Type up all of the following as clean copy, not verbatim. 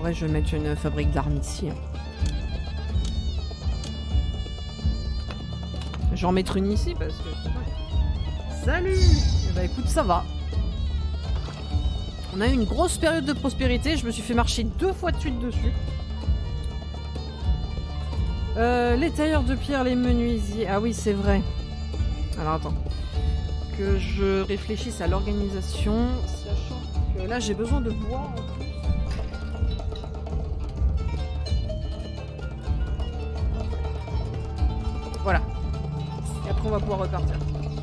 vrai, je vais mettre une fabrique d'armes ici. Je vais en mettre une ici parce que... Salut! Bah écoute, ça va. On a eu une grosse période de prospérité. Je me suis fait marcher 2 fois de suite dessus. Les tailleurs de pierre, les menuisiers... Ah oui, c'est vrai. Alors attends. Que je réfléchisse à l'organisation. Sachant que là, j'ai besoin de bois en plus. Voilà. Et après, on va pouvoir repartir.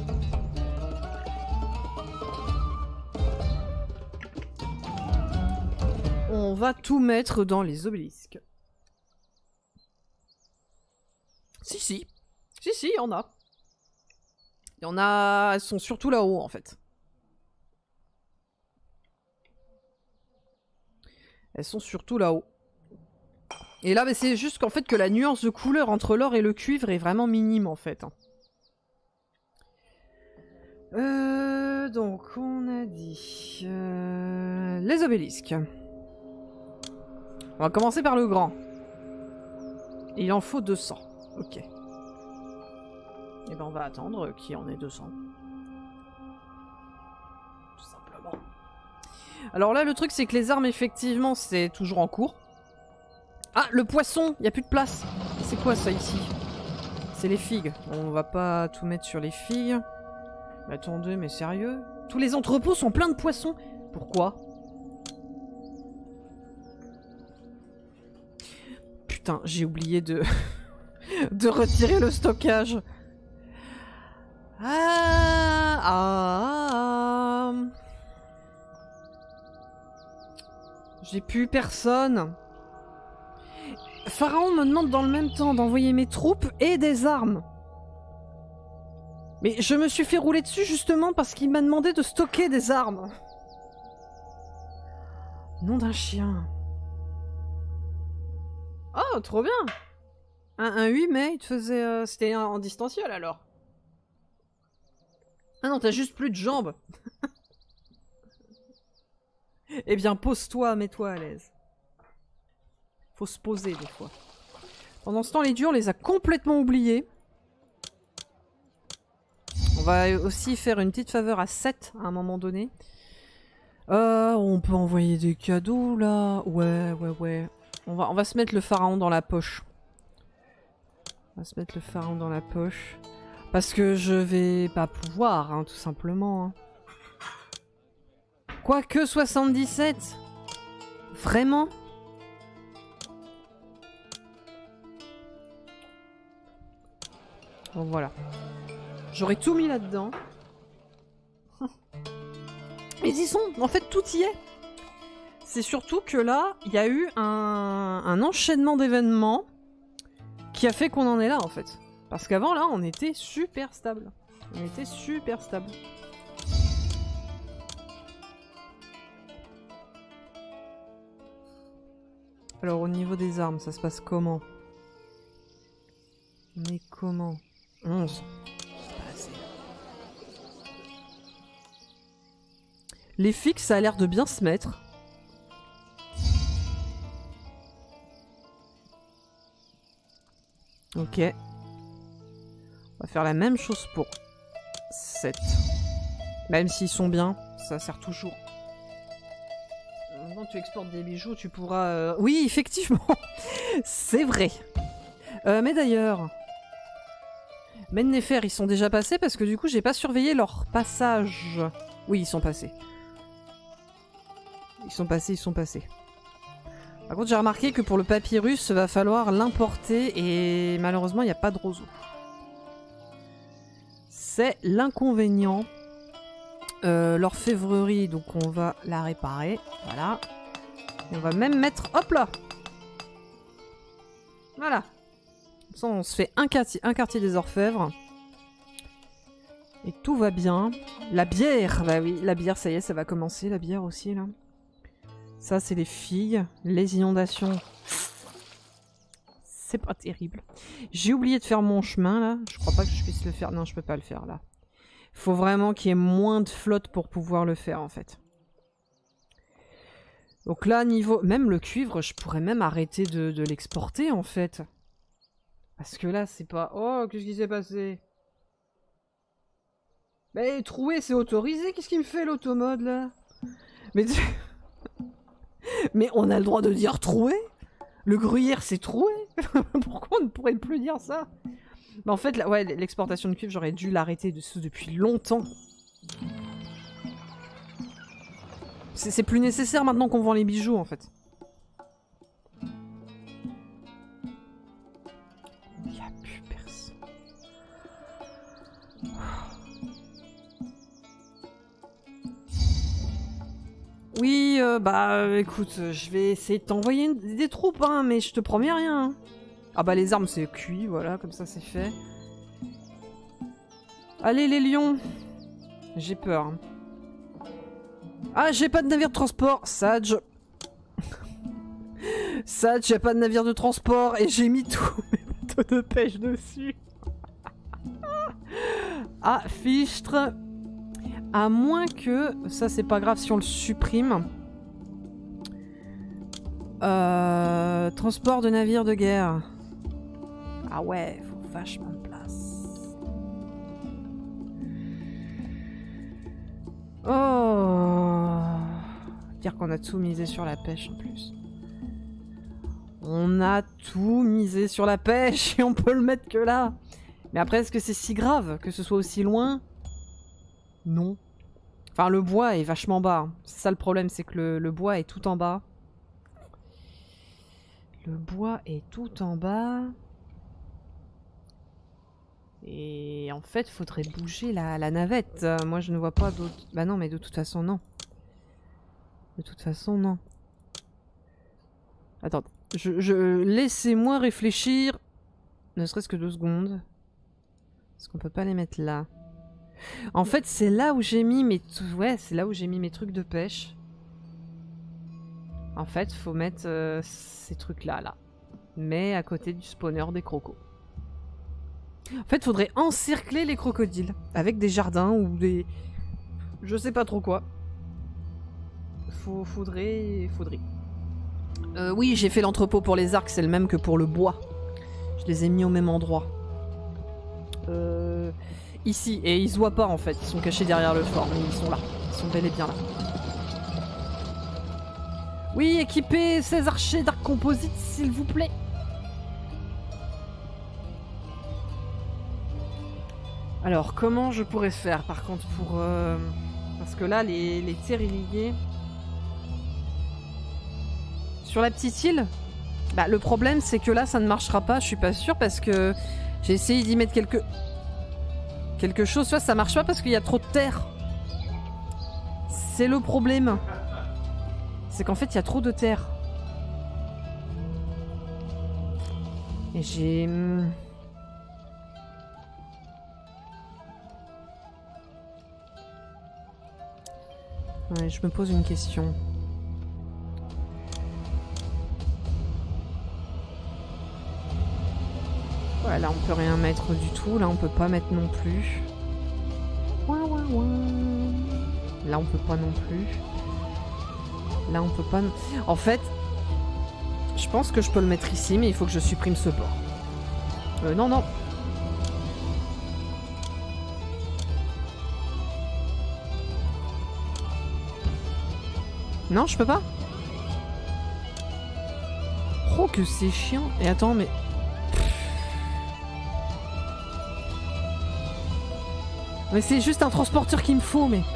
On va tout mettre dans les obélisques. Si, si. Si, si, il y en a. Il y en a... Elles sont surtout là-haut, en fait. Elles sont surtout là-haut. Et là, bah, c'est juste qu'en fait que la nuance de couleur entre l'or et le cuivre est vraiment minime, en fait. Donc, on a dit... les obélisques. On va commencer par le grand. Il en faut 200. Ok. Et ben on va attendre qu'il y en ait 200. Tout simplement. Alors là, le truc, c'est que les armes, effectivement, c'est toujours en cours. Ah, le poisson! Il n'y a plus de place. C'est quoi ça ici? C'est les figues. Bon, on va pas tout mettre sur les figues. Mais attendez, mais sérieux? Tous les entrepôts sont pleins de poissons. Pourquoi? Putain, j'ai oublié de... de retirer le stockage. J'ai plus personne. Pharaon me demande dans le même temps d'envoyer mes troupes et des armes. Mais je me suis fait rouler dessus justement parce qu'il m'a demandé de stocker des armes. Nom d'un chien. Oh, trop bien. Un 8 mai, il te faisait... C'était en distanciel alors. Ah non, t'as juste plus de jambes. Eh bien, pose-toi, mets-toi à l'aise. Faut se poser des fois. Pendant ce temps, les dieux, on les a complètement oubliés. On va aussi faire une petite faveur à 7 à un moment donné. On peut envoyer des cadeaux là. Ouais. On va se mettre le pharaon dans la poche. On va se mettre le pharaon dans la poche. Parce que je vais pas pouvoir, hein, tout simplement. Hein. Quoique 77. Vraiment? Bon, voilà. J'aurais tout mis là-dedans. Mais ils y sont. En fait, tout y est. C'est surtout que là, il y a eu un enchaînement d'événements qui a fait qu'on en est là, en fait. Parce qu'avant, là, on était super stable. On était super stable. Alors, au niveau des armes, ça se passe comment? Mais comment? 11. Les fixes, ça a l'air de bien se mettre. Ok. On va faire la même chose pour 7. Même s'ils sont bien, ça sert toujours. Quand tu exportes des bijoux, tu pourras... Oui, effectivement. C'est vrai. Mais d'ailleurs... Mennefer, ils sont déjà passés parce que du coup, j'ai pas surveillé leur passage. Oui, ils sont passés. Ils sont passés. Par contre, j'ai remarqué que pour le papyrus, va falloir l'importer et malheureusement, il n'y a pas de roseau. C'est l'inconvénient. L'orfèvrerie, donc on va la réparer. Voilà. Et on va même mettre... Hop là! Voilà. Comme ça, on se fait un quartier des orfèvres. Et tout va bien. La bière! Bah oui, la bière, ça y est, ça va commencer, la bière aussi, là. Ça, c'est les filles. Les inondations. C'est pas terrible. J'ai oublié de faire mon chemin, là. Je crois pas que je puisse le faire. Non, je peux pas le faire, là. Faut vraiment qu'il y ait moins de flotte pour pouvoir le faire, en fait. Donc là, niveau... Même le cuivre, je pourrais même arrêter de l'exporter, en fait. Parce que là, c'est pas... Oh, qu'est-ce qui s'est passé? Mais trouer, c'est autorisé. Qu'est-ce qu'il me fait, l'automode, là? Mais... Mais on a le droit de dire trouer? Le gruyère, c'est troué? Pourquoi on ne pourrait plus dire ça? Mais en fait, là, ouais, l'exportation de cuivre, j'aurais dû l'arrêter depuis longtemps. C'est plus nécessaire maintenant qu'on vend les bijoux, en fait. Il n'y a plus personne. Oui, bah écoute, je vais essayer de t'envoyer des troupes, hein, mais je te promets rien. Ah bah les armes c'est cuit, voilà, comme ça c'est fait. Allez les lions. J'ai peur. Ah, j'ai pas de navire de transport, Sage. Sage, y'a pas de navire de transport et j'ai mis tous mes bateaux de pêche dessus. Ah, fichtre. À moins que... Ça, c'est pas grave si on le supprime. Transport de navires de guerre. Ah ouais, faut vachement de place. Oh. Dire qu'on a tout misé sur la pêche en plus. On a tout misé sur la pêche et on peut le mettre que là. Mais après, est-ce que c'est si grave que ce soit aussi loin ? Non. Enfin, le bois est vachement bas. C'est ça le problème, c'est que le bois est tout en bas. Le bois est tout en bas. Et en fait, faudrait bouger la navette. Moi, je ne vois pas d'autre... Bah non, mais de toute façon, non. De toute façon, non. Attends, laissez-moi réfléchir. Ne serait-ce que 2 secondes. Est-ce qu'on peut pas les mettre là ? En fait, c'est là où j'ai mis mes... Ouais, c'est là où j'ai mis mes trucs de pêche. En fait, faut mettre ces trucs-là, là. Mais à côté du spawner des crocos. En fait, faudrait encercler les crocodiles. Avec des jardins ou des... Je sais pas trop quoi. Faudrait... Oui, j'ai fait l'entrepôt pour les arcs, c'est le même que pour le bois. Je les ai mis au même endroit. Ici, et ils se voient pas en fait, ils sont cachés derrière le fort, mais ils sont là. Ils sont bel et bien là. Oui, équipez 16 archers d'arc composite, s'il vous plaît. Alors, comment je pourrais faire par contre pour... Parce que là, les terres irriguées... Sur la petite île, bah, le problème c'est que là ça ne marchera pas, je suis pas sûre parce que j'ai essayé d'y mettre quelque chose, soit ça marche pas parce qu'il y a trop de terre. C'est le problème. C'est qu'en fait il y a trop de terre. Et j'ai... Ouais, je me pose une question. Ouais, là on peut rien mettre du tout, là on peut pas mettre non plus. Là on peut pas non plus. Là on peut pas... En fait, je pense que je peux le mettre ici, mais il faut que je supprime ce port. Non, non. Non, je peux pas. Oh que c'est chiant. Et attends, mais... Mais c'est juste un transporteur qu'il me faut, mais...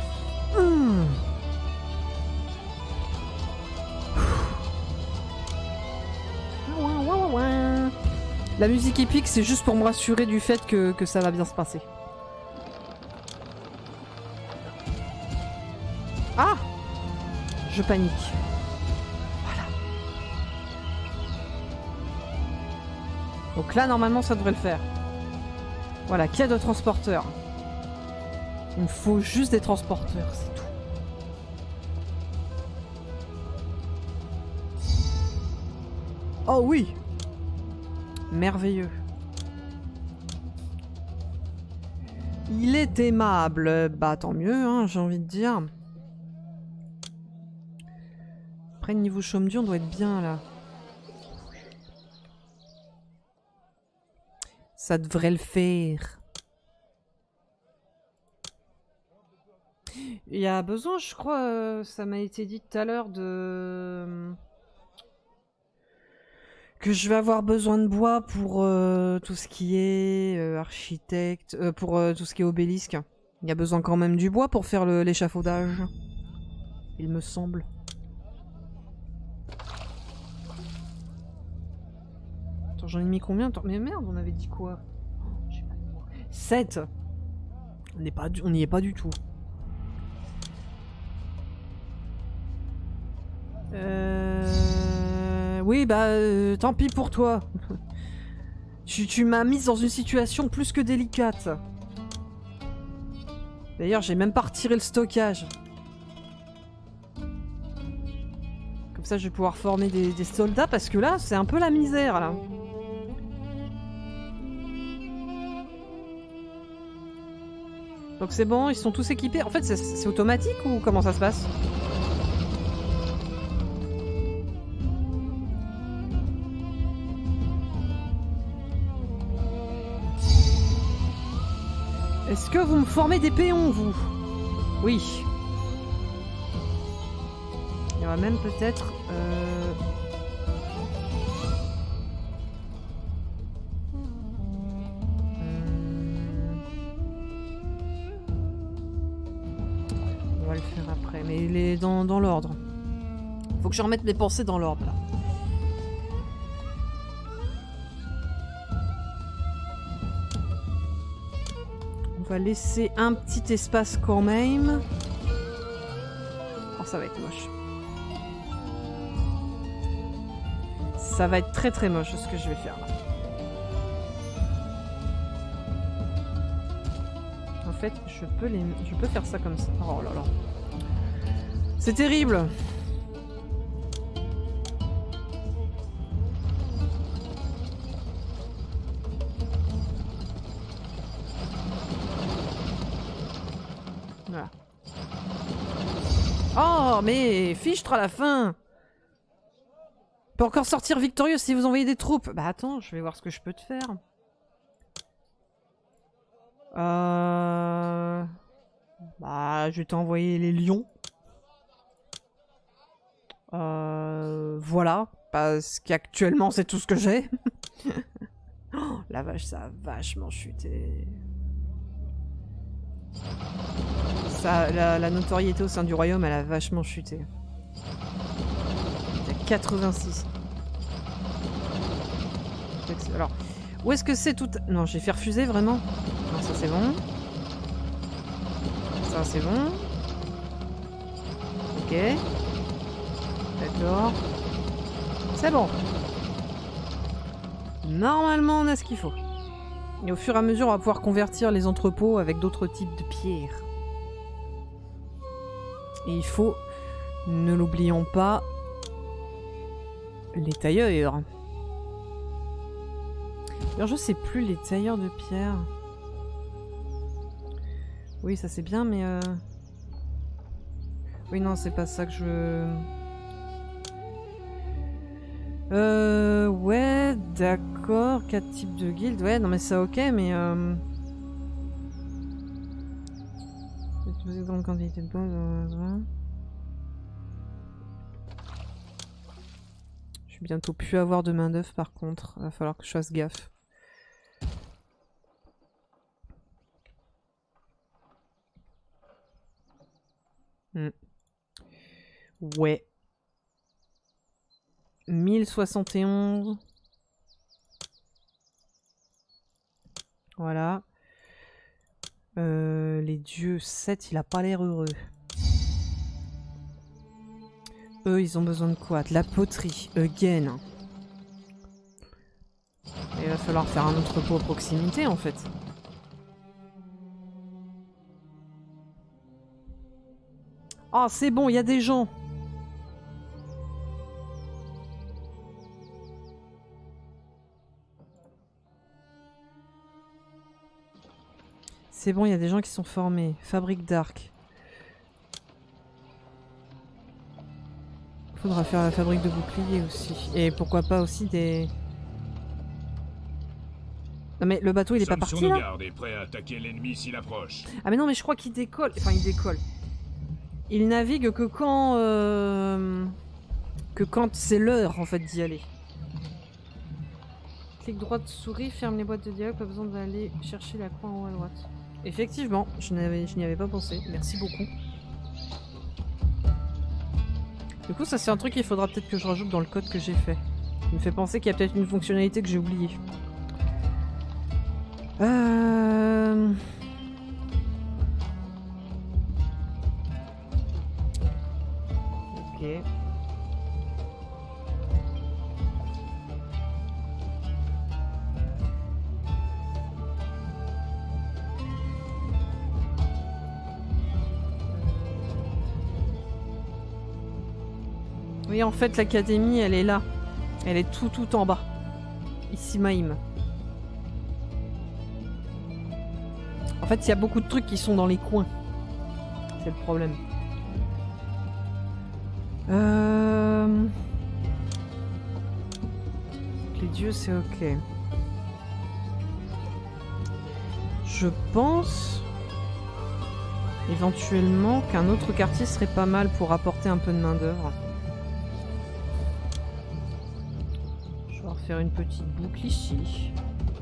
La musique épique, c'est juste pour me rassurer du fait que ça va bien se passer. Ah! Je panique. Voilà. Donc là, normalement, ça devrait le faire. Voilà, qu'il y a de transporteurs. Il me faut juste des transporteurs, c'est tout. Oh oui! Merveilleux. Il est aimable. Bah tant mieux, hein, j'ai envie de dire. Après, niveau chaume-dieu, on doit être bien là. Ça devrait le faire. Il y a besoin, je crois, ça m'a été dit tout à l'heure de... que je vais avoir besoin de bois pour tout ce qui est architecte, pour tout ce qui est obélisque. Il y a besoin quand même du bois pour faire l'échafaudage. Il me semble. Attends, j'en ai mis combien? Attends, mais merde, on avait dit quoi? Oh, j'ai pas de mémoire. 7. On n'y est pas du tout. Oui, bah, tant pis pour toi. Tu m'as mise dans une situation plus que délicate. D'ailleurs, j'ai même pas retiré le stockage. Comme ça, je vais pouvoir former des soldats, parce que là, c'est un peu la misère, là. Donc c'est bon, ils sont tous équipés. En fait, c'est automatique ou comment ça se passe? Est-ce que vous me formez des péons, vous? Oui. Il y aura même peut-être... On va le faire après, mais il est dans l'ordre. Faut que je remette mes pensées dans l'ordre, là. On va laisser un petit espace quand même. Oh, ça va être moche. Ça va être très très moche ce que je vais faire là. En fait, je peux faire ça comme ça. Oh là là. C'est terrible. Voilà. Oh, mais fichtre à la fin. On peut encore sortir victorieux si vous envoyez des troupes. Bah attends, je vais voir ce que je peux te faire. Bah, je vais t'envoyer les lions. Voilà. Parce qu'actuellement, c'est tout ce que j'ai. Oh, la vache, ça a vachement chuté. Ça, la notoriété au sein du royaume, elle a vachement chuté. Il y a 86. Alors, où est-ce que c'est tout... Non, j'ai fait refuser, vraiment? Non, ça c'est bon. Ça c'est bon. Ok. D'accord. C'est bon. Normalement, on a ce qu'il faut. Et au fur et à mesure, on va pouvoir convertir les entrepôts avec d'autres types de pierres. Et il faut, ne l'oublions pas, les tailleurs. Alors je sais plus, les tailleurs de pierre. Oui, ça c'est bien, mais... Oui, non, c'est pas ça que je... Ouais, d'accord, 4 types de guildes. Ouais, non mais ça ok, mais... Grande quantité de bois. Je vais bientôt plus avoir de main d'œuvre par contre. Il va falloir que je fasse gaffe. Ouais. 1071. Voilà. Les dieux 7, il a pas l'air heureux. Eux, ils ont besoin de quoi? De la poterie. Again. Il va falloir faire un entrepôt à proximité, en fait. Oh, c'est bon, il y a des gens. C'est bon, il y a des gens qui sont formés. Fabrique d'arc. Faudra faire la fabrique de boucliers aussi. Et pourquoi pas aussi des... Non mais le bateau il est pas parti là? Prêt à attaquer l'ennemi s'il approche. Ah mais non mais je crois qu'il décolle. Enfin il décolle. Il navigue que quand... que quand c'est l'heure en fait d'y aller. Clic droite souris, ferme les boîtes de dialogue, pas besoin d'aller chercher la croix en haut à droite. Effectivement, je n'y avais pas pensé. Merci beaucoup. Du coup ça c'est un truc qu'il faudra peut-être que je rajoute dans le code que j'ai fait. Il me fait penser qu'il y a peut-être une fonctionnalité que j'ai oubliée. Ok. Oui, en fait, l'académie, elle est là. Elle est tout en bas. Ici, Maïm. En fait, il y a beaucoup de trucs qui sont dans les coins. C'est le problème. Les dieux, c'est ok. Je pense... éventuellement qu'un autre quartier serait pas mal pour apporter un peu de main d'œuvre. Je vais refaire une petite boucle ici.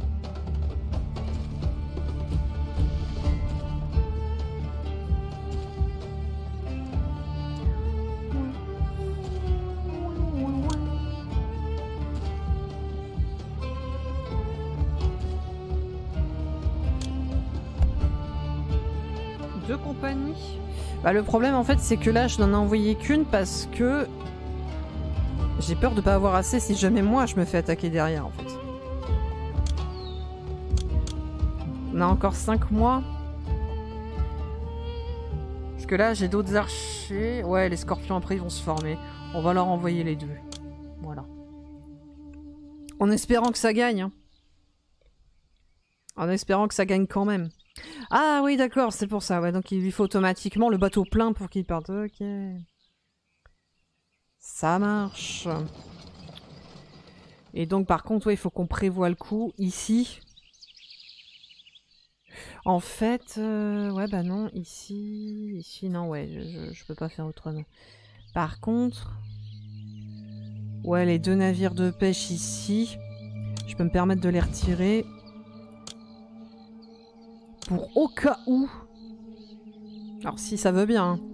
Deux compagnies. Bah, le problème en fait c'est que là je n'en ai envoyé qu'une parce que j'ai peur de pas avoir assez si jamais moi je me fais attaquer derrière en fait. On a encore 5 mois. Parce que là j'ai d'autres archers. Ouais, les scorpions après ils vont se former. On va leur envoyer les deux. Voilà. En espérant que ça gagne. Hein. En espérant que ça gagne quand même. Ah oui d'accord, c'est pour ça. Ouais, donc il lui faut automatiquement le bateau plein pour qu'il parte. Ok. Ça marche. Et donc par contre, ouais, il faut qu'on prévoie le coup ici. En fait, ouais bah non, ici non, ouais, je peux pas faire autrement. Par contre, ouais, les deux navires de pêche ici, je peux me permettre de les retirer. Pour au cas où. Alors si ça veut bien. Hein.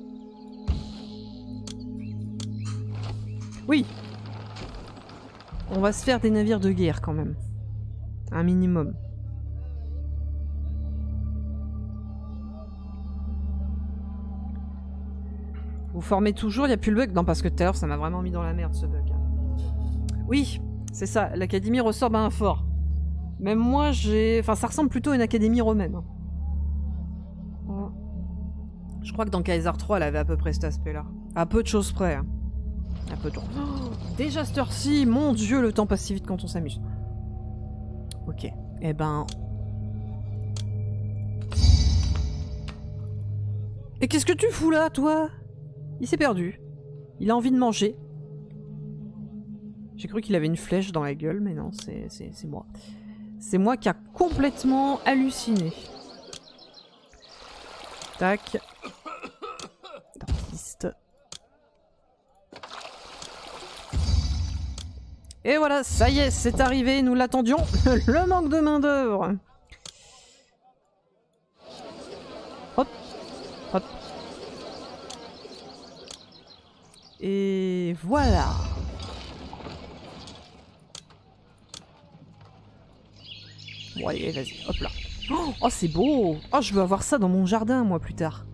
Oui. On va se faire des navires de guerre quand même. Un minimum. Vous formez toujours, il n'y a plus le bug? Non, parce que tout à l'heure ça m'a vraiment mis dans la merde ce bug. Oui, c'est ça, l'académie ressort d'un fort. Même moi j'ai... Enfin ça ressemble plutôt à une académie romaine. Je crois que dans Kaiser 3 elle avait à peu près cet aspect là. À peu de choses près. Hein. À peu de... Oh, déjà cette heure-ci, mon dieu le temps passe si vite quand on s'amuse. Ok, eh ben... Et qu'est-ce que tu fous là toi? Il s'est perdu. Il a envie de manger. J'ai cru qu'il avait une flèche dans la gueule, mais non, c'est moi. C'est moi qui a complètement halluciné. Tac. Dentiste. Et voilà, ça y est, c'est arrivé, nous l'attendions. Le manque de main d'œuvre. Hop. Hop. Et voilà. Bon allez, vas-y, hop là. Oh, c'est beau. Oh, je veux avoir ça dans mon jardin, moi, plus tard.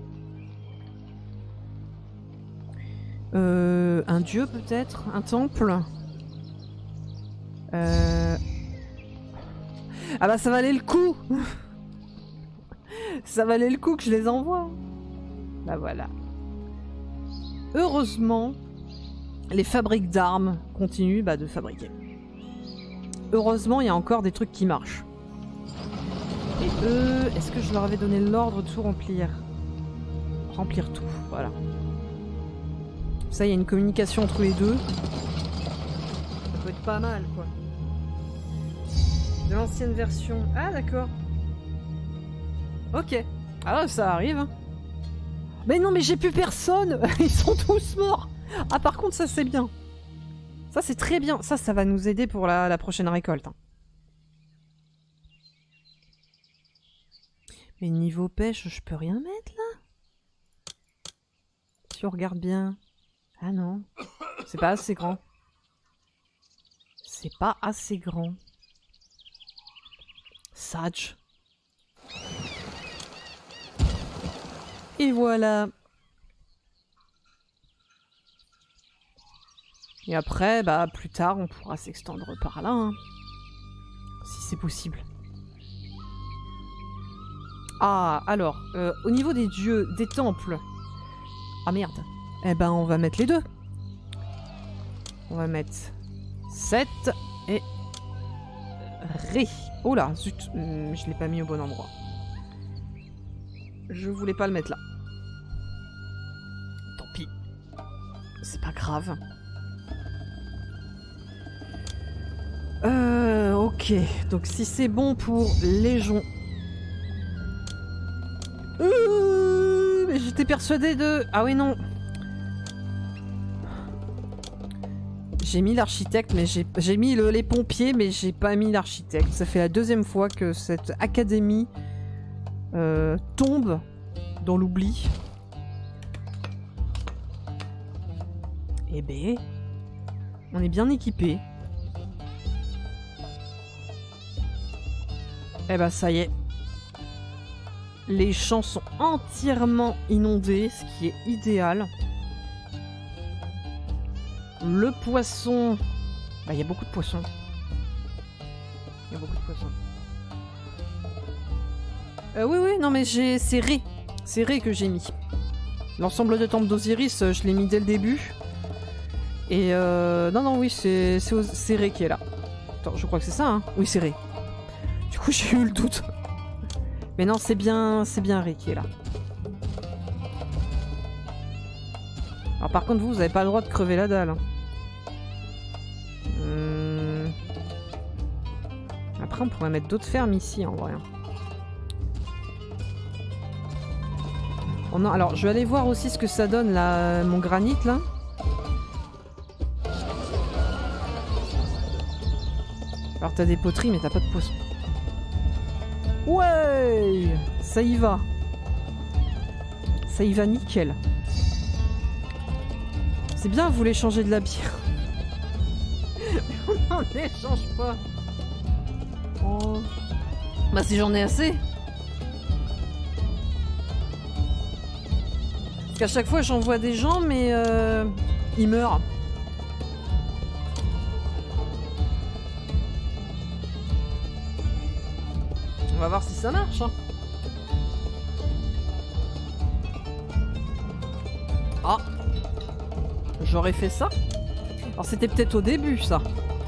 Un dieu, peut-être? Un temple? Ah bah, ça valait le coup. Ça valait le coup que je les envoie. Bah voilà. Heureusement, les fabriques d'armes continuent de fabriquer. Heureusement, il y a encore des trucs qui marchent. Et eux, est-ce que je leur avais donné l'ordre de tout remplir? Remplir tout, voilà. Ça, il y a une communication entre les deux. Ça peut être pas mal, quoi. De l'ancienne version. Ah, d'accord. Ok. Ah, ça arrive. Hein. Mais non, mais j'ai plus personne. Ils sont tous morts. Ah, par contre, ça, c'est bien. Ça, c'est très bien. Ça va nous aider pour la prochaine récolte. Hein. Mais niveau pêche, je peux rien mettre, là? Si on regarde bien... Ah non, c'est pas assez grand. C'est pas assez grand. Sage. Et voilà. Et après, bah plus tard, on pourra s'extendre par là. Hein, si c'est possible. Ah, alors, au niveau des dieux, des temples... Ah merde. Eh ben, on va mettre les deux. On va mettre 7 et Ré. Oh là, zut, je l'ai pas mis au bon endroit. Je voulais pas le mettre là. Tant pis. C'est pas grave. Ok. Donc si c'est bon pour Légion... mais j'étais persuadée de... Ah oui, non. J'ai mis l'architecte, mais j'ai mis les pompiers, mais j'ai pas mis l'architecte. Ça fait la deuxième fois que cette académie tombe dans l'oubli. Eh ben, on est bien équipé. Eh ben, ça y est. Les champs sont entièrement inondés, ce qui est idéal. Le poisson... Bah, il y a beaucoup de poissons. Il y a beaucoup de poissons. Oui, non, mais c'est Ré. C'est Ré que j'ai mis. L'ensemble de temples d'Osiris, je l'ai mis dès le début. Et non, oui, c'est Ré qui est là. Attends, je crois que c'est ça, hein. Oui, c'est Ré. Du coup, j'ai eu le doute. Mais non, c'est bien Ré qui est là. Alors par contre, vous avez pas le droit de crever la dalle. Hein. Après, on pourrait mettre d'autres fermes ici, en vrai. Oh non, alors, je vais aller voir aussi ce que ça donne, là, mon granit, là. Alors, t'as des poteries, mais t'as pas de poissons. Ouais! Ça y va. Ça y va nickel. C'est bien, vous voulez changer de la bière. On n'en échange pas. Oh. Bah si j'en ai assez. Parce qu'à chaque fois j'envoie des gens mais ils meurent. On va voir si ça marche. Hein. Ah. J'aurais fait ça. Alors c'était peut-être au début ça.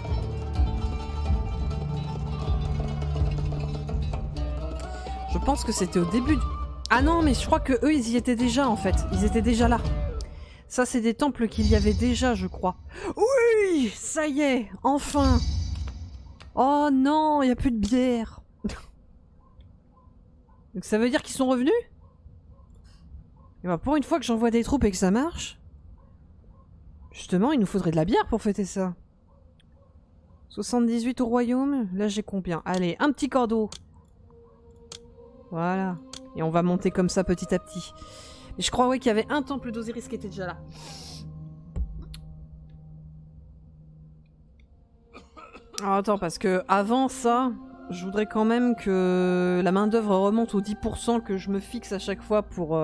Je pense que c'était au début. Ah non, mais je crois que eux ils y étaient déjà en fait. Ils étaient déjà là. Ça c'est des temples qu'il y avait déjà, je crois. Oui, ça y est, enfin. Oh non, il n'y a plus de bière. Donc ça veut dire qu'ils sont revenus? Et bah pour une fois que j'envoie des troupes et que ça marche. Justement, il nous faudrait de la bière pour fêter ça. 78 au royaume. Là, j'ai combien? Allez, un petit cordeau. Voilà. Et on va monter comme ça petit à petit. Et je crois, ouais, qu'il y avait un temple d'Osiris qui était déjà là. Alors, attends, parce que avant ça, je voudrais quand même que la main-d'œuvre remonte aux 10% que je me fixe à chaque fois pour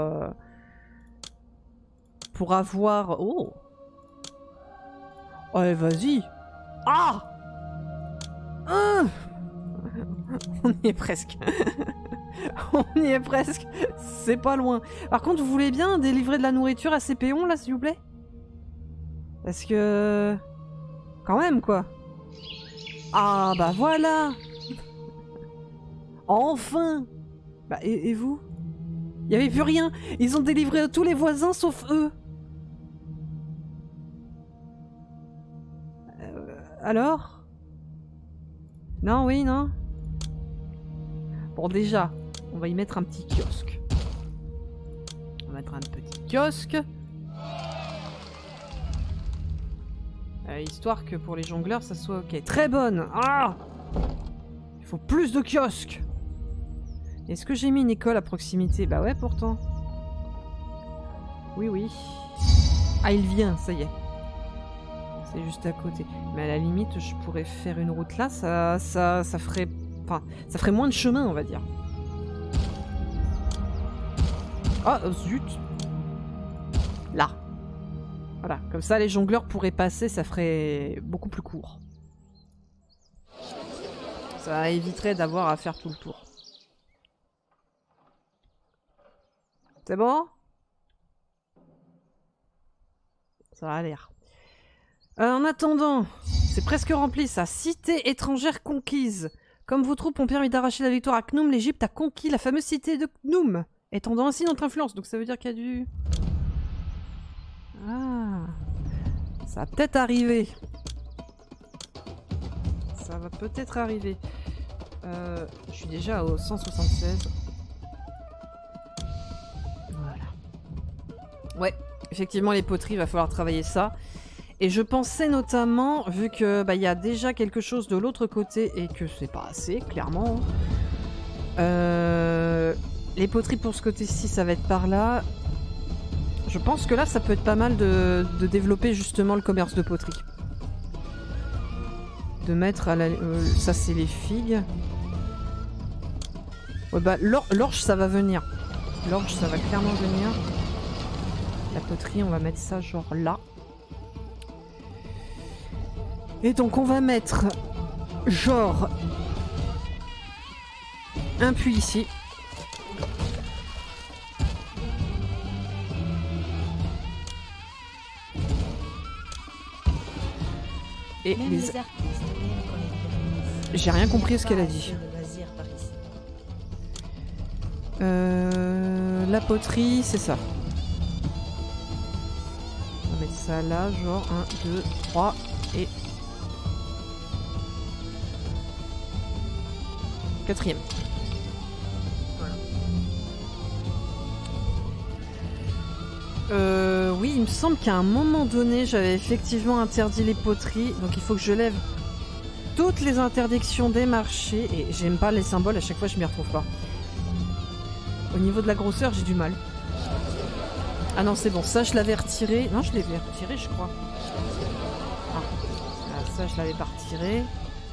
avoir... Oh! Ouais, vas-y. Ah, on y est presque. On y est presque. C'est pas loin. Par contre, vous voulez bien délivrer de la nourriture à ces péons, là, s'il vous plaît? Parce que... Quand même, quoi. Ah, bah voilà. Enfin. Bah, et vous? Il n'y avait plus rien. Ils ont délivré à tous les voisins, sauf eux. Alors? Non, oui, non? Bon, déjà, on va y mettre un petit kiosque. On va mettre un petit kiosque. Histoire que pour les jongleurs, ça soit ok. Très bonne! Ah! Il faut plus de kiosques! Est-ce que j'ai mis une école à proximité? Bah ouais, pourtant. Oui, oui. Ah, il vient, ça y est. C'est juste à côté. Mais à la limite, je pourrais faire une route là, ça ferait... Enfin, ça ferait moins de chemin, on va dire. Ah, zut! Là. Voilà, comme ça les jongleurs pourraient passer, ça ferait beaucoup plus court. Ça éviterait d'avoir à faire tout le tour. C'est bon? Ça a l'air. En attendant, c'est presque rempli ça. Cité étrangère conquise. Comme vos troupes ont permis d'arracher la victoire à Knoum, l'Égypte a conquis la fameuse cité de Knoum, étendant ainsi notre influence. Donc ça veut dire qu'il y a du... Ah, ça va peut-être arriver. Ça va peut-être arriver. Je suis déjà au 176. Voilà. Ouais, effectivement les poteries, il va falloir travailler ça. Et je pensais notamment, vu que y a déjà quelque chose de l'autre côté et que c'est pas assez, clairement. Les poteries pour ce côté-ci, ça va être par là. Je pense que là, ça peut être pas mal de développer justement le commerce de poterie. De mettre à la... ça, c'est les figues. Ouais, bah, l'orge, ça va venir. L'orge, ça va clairement venir. La poterie, on va mettre ça genre là. Et donc, on va mettre genre un puits ici. Et les... J'ai rien compris à ce qu'elle a dit. La poterie, c'est ça. On va mettre ça là, genre 1, 2, 3 et... 4e. Voilà. Oui, il me semble qu'à un moment donné, j'avais effectivement interdit les poteries. Donc il faut que je lève toutes les interdictions des marchés. Et j'aime pas les symboles, à chaque fois je m'y retrouve pas. Au niveau de la grosseur, j'ai du mal. Ah non, c'est bon, ça je l'avais retiré. Non, je l'avais retiré, je crois. Ah, ça je l'avais pas retiré.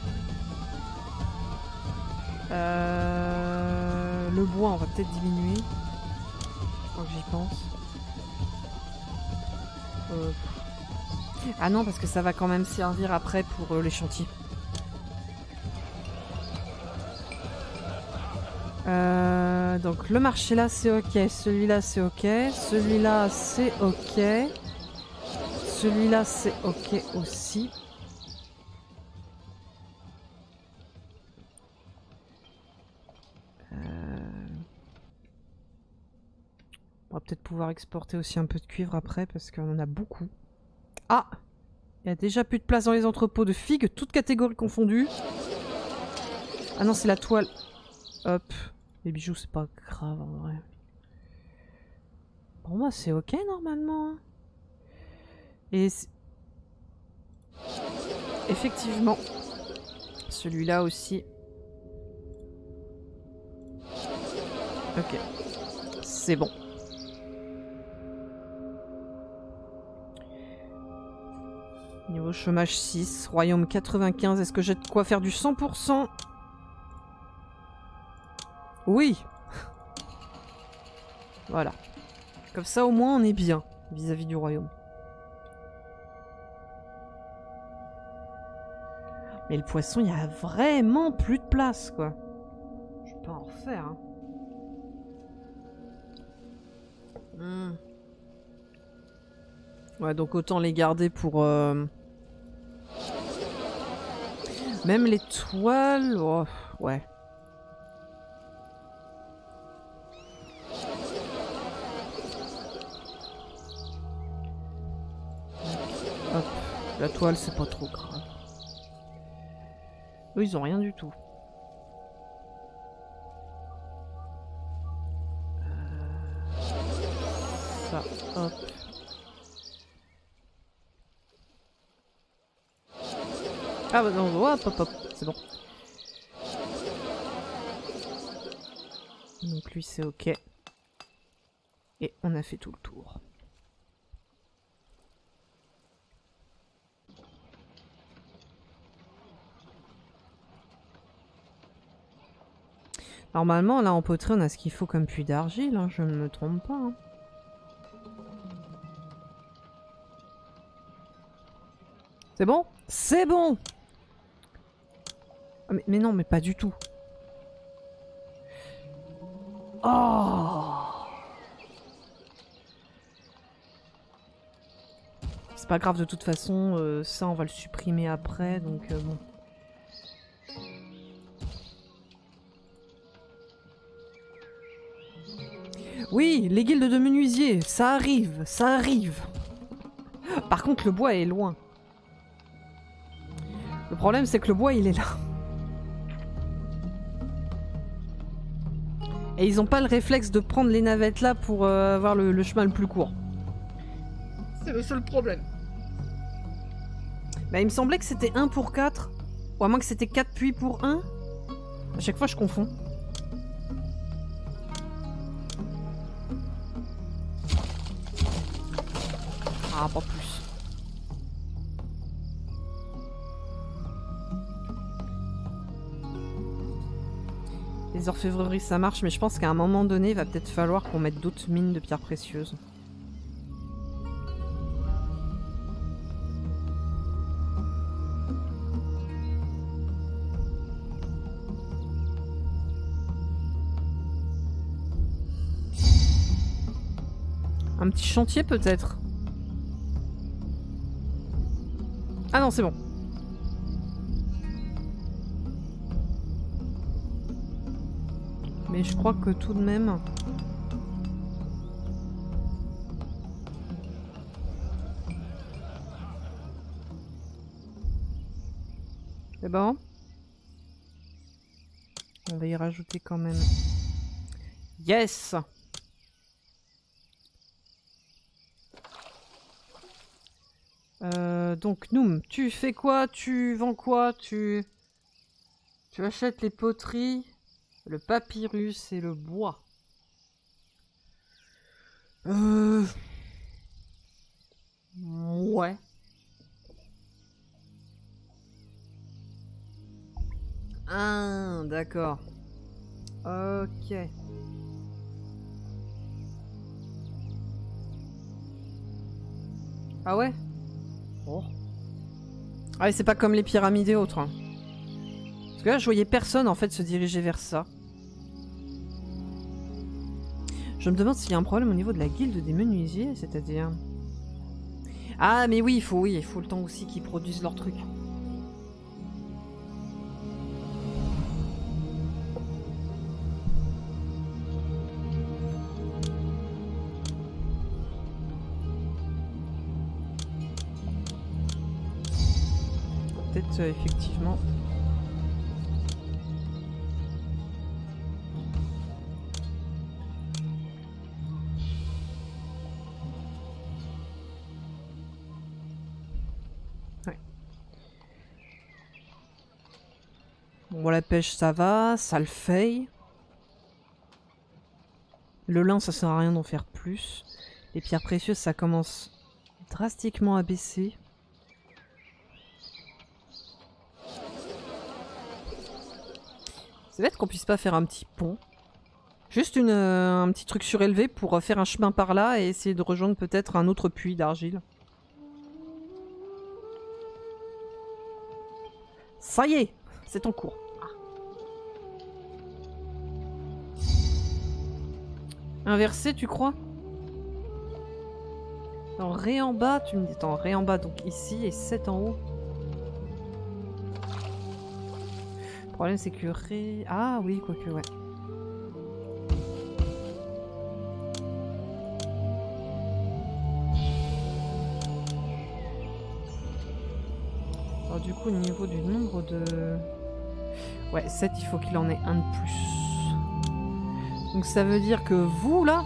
Le bois, on va peut-être diminuer. Quand j'y pense. Ah non, parce que ça va quand même servir après pour les chantiers. Donc le marché là c'est ok, celui-là c'est ok, celui-là c'est ok, celui-là c'est ok aussi. On va peut-être pouvoir exporter aussi un peu de cuivre après parce qu'on en a beaucoup. Ah! Il y a déjà plus de place dans les entrepôts de figues, toutes catégories confondues. Ah non, c'est la toile. Hop. Les bijoux, c'est pas grave en vrai. Pour moi, c'est ok normalement. Et effectivement, celui-là aussi. Ok. C'est bon. Niveau chômage 6, royaume 95, est-ce que j'ai de quoi faire du 100%? Oui. Voilà. Comme ça au moins on est bien vis-à-vis du royaume. Mais le poisson, il y a vraiment plus de place quoi. Je peux en refaire. Hein. Ouais, donc autant les garder pour... Même les toiles... Oh, ouais. Hop. La toile, c'est pas trop grave. Eux, ils ont rien du tout. Ça, hop. Ah bah non, hop, hop, hop, c'est bon. Donc lui, c'est ok. Et on a fait tout le tour. Normalement, là, en poterie, on a ce qu'il faut comme puits d'argile, hein, je ne me trompe pas. Hein. C'est bon? C'est bon! Ah, mais non, mais pas du tout. Oh! C'est pas grave, de toute façon, ça, on va le supprimer après, donc bon. Oui, les guildes de menuisiers, ça arrive, ça arrive. Par contre, le bois est loin. Le problème, c'est que le bois, il est là. Et ils ont pas le réflexe de prendre les navettes là pour avoir le chemin le plus court. C'est le seul problème. Bah, il me semblait que c'était 1 pour 4. Ou à moins que c'était 4 puits pour 1. À chaque fois, je confonds. Ah, pas plus. Les orfèvreries, ça marche, mais je pense qu'à un moment donné, il va peut-être falloir qu'on mette d'autres mines de pierres précieuses. Un petit chantier, peut-être? Ah non, c'est bon. Mais je crois que tout de même... C'est bon. On va y rajouter quand même. Yes! Donc Noom, tu fais quoi? Tu vends quoi? Tu achètes les poteries, le papyrus et le bois. Ouais. Ah, d'accord. Ok. Ah ouais? Oh. Ah ouais, c'est pas comme les pyramides et autres. Hein. Parce que là, je voyais personne en fait se diriger vers ça. Je me demande s'il y a un problème au niveau de la guilde des menuisiers, c'est-à-dire... Ah mais oui, il faut le temps aussi qu'ils produisent leurs trucs. Peut-être effectivement... Bon, la pêche, ça va. Ça le fait. Le lin, ça sert à rien d'en faire plus. Les pierres précieuses, ça commence drastiquement à baisser. C'est bête qu'on puisse pas faire un petit pont. Juste un petit truc surélevé pour faire un chemin par là et essayer de rejoindre peut-être un autre puits d'argile. Ça y est, c'est en cours. Inversé, tu crois? En ré en bas, tu me dis... Attends, ré en bas, donc ici, et 7 en haut. Le problème, c'est que ré... Ah oui, quoique, ouais. Alors du coup, au niveau du nombre de... Ouais, 7, il faut qu'il en ait un de plus. Donc ça veut dire que vous, là...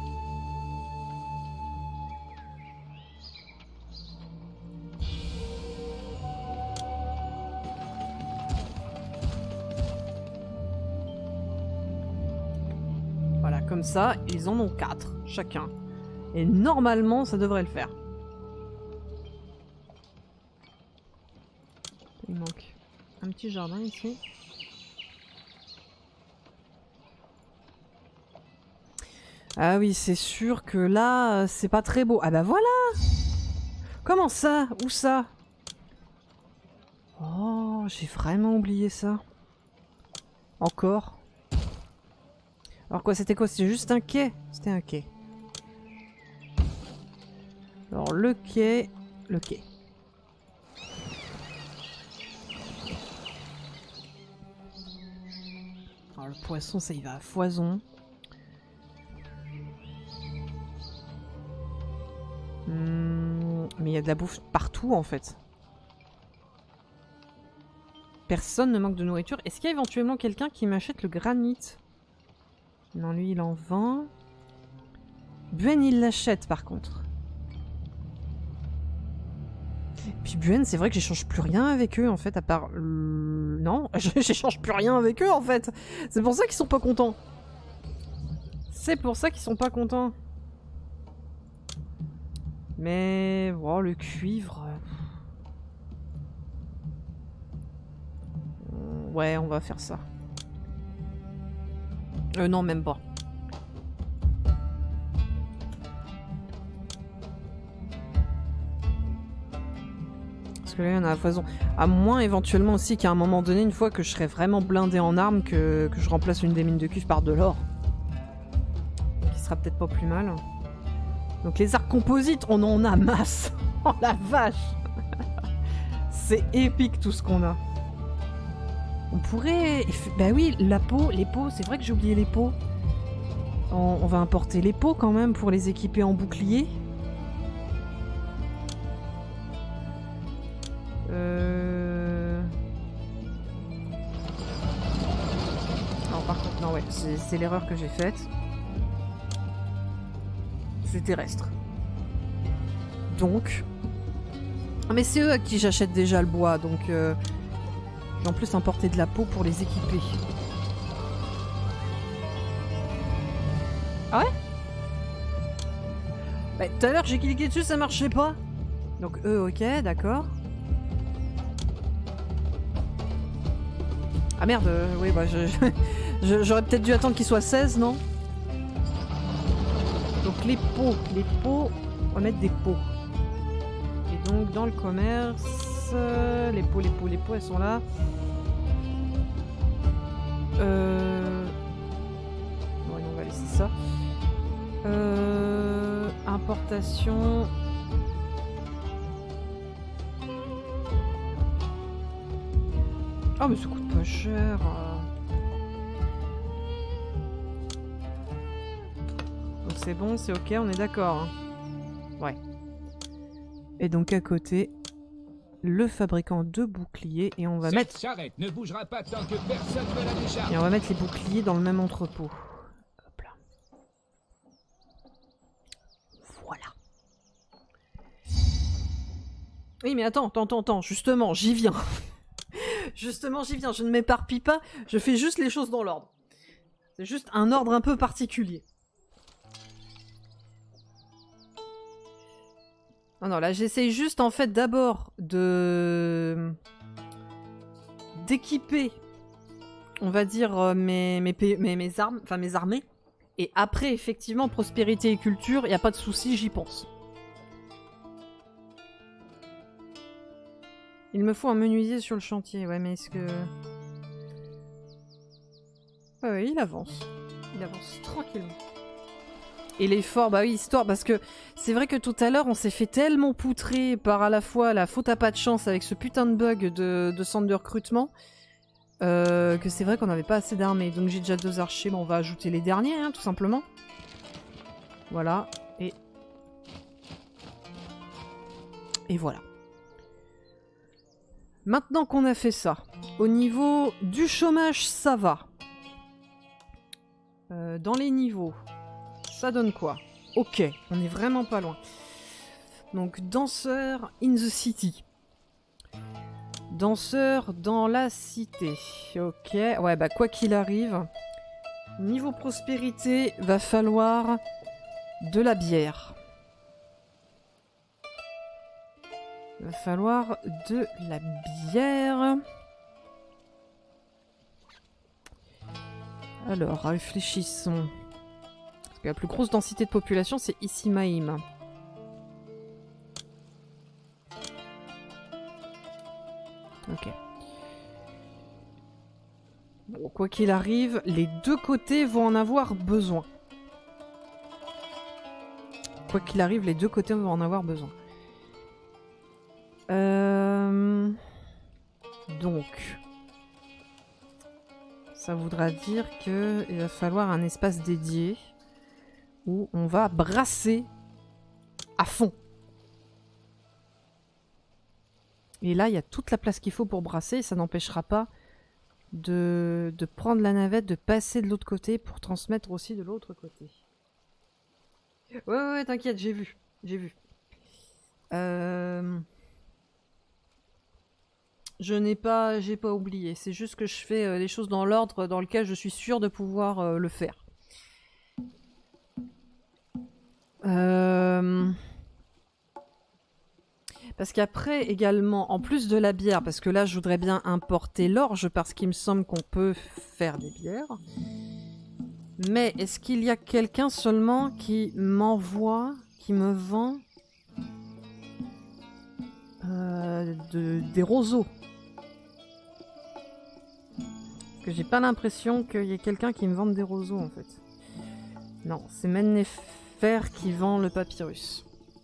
Voilà, comme ça, ils en ont 4, chacun. Et normalement, ça devrait le faire. Il manque un petit jardin ici. Ah oui, c'est sûr que là, c'est pas très beau. Ah bah voilà! Comment ça? Où ça? Oh, j'ai vraiment oublié ça. Encore. Alors quoi, c'était quoi? C'était juste un quai? C'était un quai. Alors le quai... Le quai. Alors le poisson, ça y va à foison. Mais il y a de la bouffe partout en fait. Personne ne manque de nourriture. Est-ce qu'il y a éventuellement quelqu'un qui m'achète le granit? Non, lui il en vend. Buen il l'achète par contre. Puis Buen, c'est vrai que j'échange plus rien avec eux en fait, à part... Non, j'échange plus rien avec eux en fait. C'est pour ça qu'ils sont pas contents. C'est pour ça qu'ils sont pas contents. Mais... Oh, le cuivre... Ouais, on va faire ça. Non, même pas. Parce que là, il y en a à foison. À moins, éventuellement aussi, qu'à un moment donné, une fois que je serai vraiment blindé en armes, que je remplace une des mines de cuivre par de l'or. Qui sera peut-être pas plus mal. Donc les arcs composites, on en a masse. Oh la vache. C'est épique tout ce qu'on a. On pourrait... Bah oui, la peau, les peaux, c'est vrai que j'ai oublié les peaux. On va importer les peaux quand même pour les équiper en bouclier. Alors par contre, non ouais, c'est l'erreur que j'ai faite. C'est terrestre. Donc... Mais c'est eux à qui j'achète déjà le bois, donc... J'ai en plus importé de la peau pour les équiper. Ah ouais? Bah, tout à l'heure j'ai cliqué dessus, ça marchait pas. Donc eux, ok, d'accord. Ah merde, oui, bah j'aurais peut-être dû attendre qu'il soit 16, non? Donc les pots, on va mettre des pots. Et donc dans le commerce, les pots, elles sont là. Bon, on va laisser ça. Importation. Oh mais ça coûte pas cher. Donc c'est bon, c'est ok, on est d'accord. Hein. Ouais. Et donc à côté, le fabricant de boucliers et on va mettre... Cette charrette ne bougera pas tant que personne ne la décharge. Et on va mettre les boucliers dans le même entrepôt. Hop là. Voilà. Oui mais attends, justement, j'y viens. Justement, j'y viens, je ne m'éparpille pas, je fais juste les choses dans l'ordre. C'est juste un ordre un peu particulier. Non, non, là j'essaye juste en fait d'abord de... d'équiper, on va dire, mes armes, enfin mes armées. Et après, effectivement, prospérité et culture, y a pas de souci, j'y pense. Il me faut un menuisier sur le chantier, ouais, mais est-ce que... Ouais, il avance. Il avance tranquillement. Et l'effort, bah oui, histoire, parce que c'est vrai que tout à l'heure, on s'est fait tellement poutrer par à la fois la faute à pas de chance avec ce putain de bug de centre de recrutement, que c'est vrai qu'on n'avait pas assez d'armées. Donc j'ai déjà 2 archers, bon, on va ajouter les derniers, hein, tout simplement. Voilà, et voilà. Maintenant qu'on a fait ça, au niveau du chômage, ça va. Dans les niveaux, ça donne quoi? Ok, on est vraiment pas loin. Donc, danseur in the city. Danseur dans la cité. Ok, ouais, bah quoi qu'il arrive, niveau prospérité, va falloir de la bière. Va falloir de la bière. Alors, réfléchissons. Parce que la plus grosse densité de population, c'est ici Maïm. Ok. Bon, quoi qu'il arrive, les deux côtés vont en avoir besoin. Quoi qu'il arrive, les deux côtés vont en avoir besoin. Donc, ça voudra dire qu'il va falloir un espace dédié où on va brasser à fond. Et là, il y a toute la place qu'il faut pour brasser et ça n'empêchera pas de prendre la navette, de passer de l'autre côté pour transmettre aussi de l'autre côté. Ouais, t'inquiète, j'ai vu. J'ai pas oublié. C'est juste que je fais les choses dans l'ordre dans lequel je suis sûre de pouvoir le faire. Parce qu'après, également, en plus de la bière, parce que là, je voudrais bien importer l'orge, parce qu'il me semble qu'on peut faire des bières. Mais est-ce qu'il y a quelqu'un seulement qui m'envoie, qui me vend des roseaux? Parce que j'ai pas l'impression qu'il y ait quelqu'un qui me vende des roseaux, en fait. Non, c'est Mennefer qui vend le papyrus.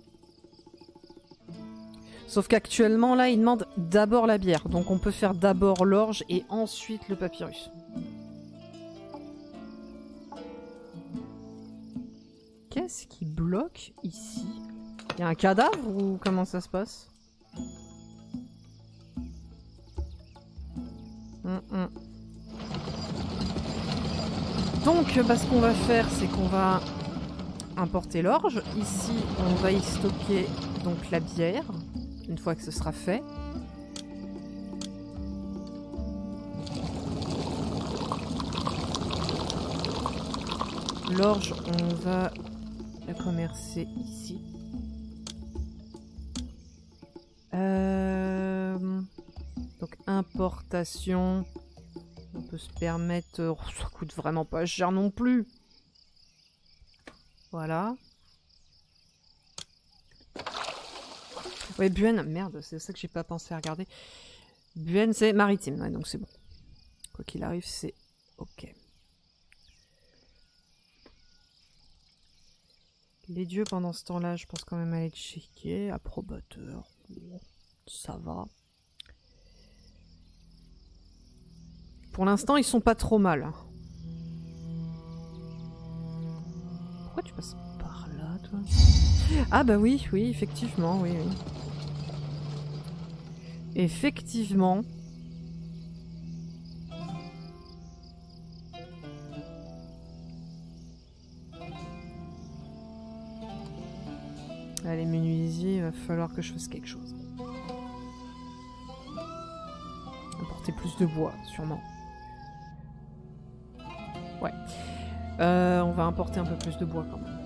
Sauf qu'actuellement, là, il demande d'abord la bière. Donc on peut faire d'abord l'orge et ensuite le papyrus. Qu'est-ce qui bloque ici? Il y a un cadavre ou comment ça se passe? Donc, ce qu'on va faire, c'est qu'on va importer l'orge. Ici, on va y stocker donc la bière, une fois que ce sera fait. L'orge, on va la commercer ici. Donc, importation. On peut se permettre... Oh, ça coûte vraiment pas cher non plus. Voilà. Ouais, Buen, merde, c'est ça que j'ai pas pensé à regarder. Buen, c'est maritime, ouais, donc c'est bon. Quoi qu'il arrive, c'est ok. Les dieux, pendant ce temps-là, je pense quand même aller checker. Approbateur, bon, ça va. Pour l'instant, ils sont pas trop mal. Pourquoi tu passes par là, toi? Ah bah oui, effectivement, oui. Effectivement. Allez, menuisier, il va falloir que je fasse quelque chose. Apporter plus de bois, sûrement. Ouais. On va importer un peu plus de bois quand même.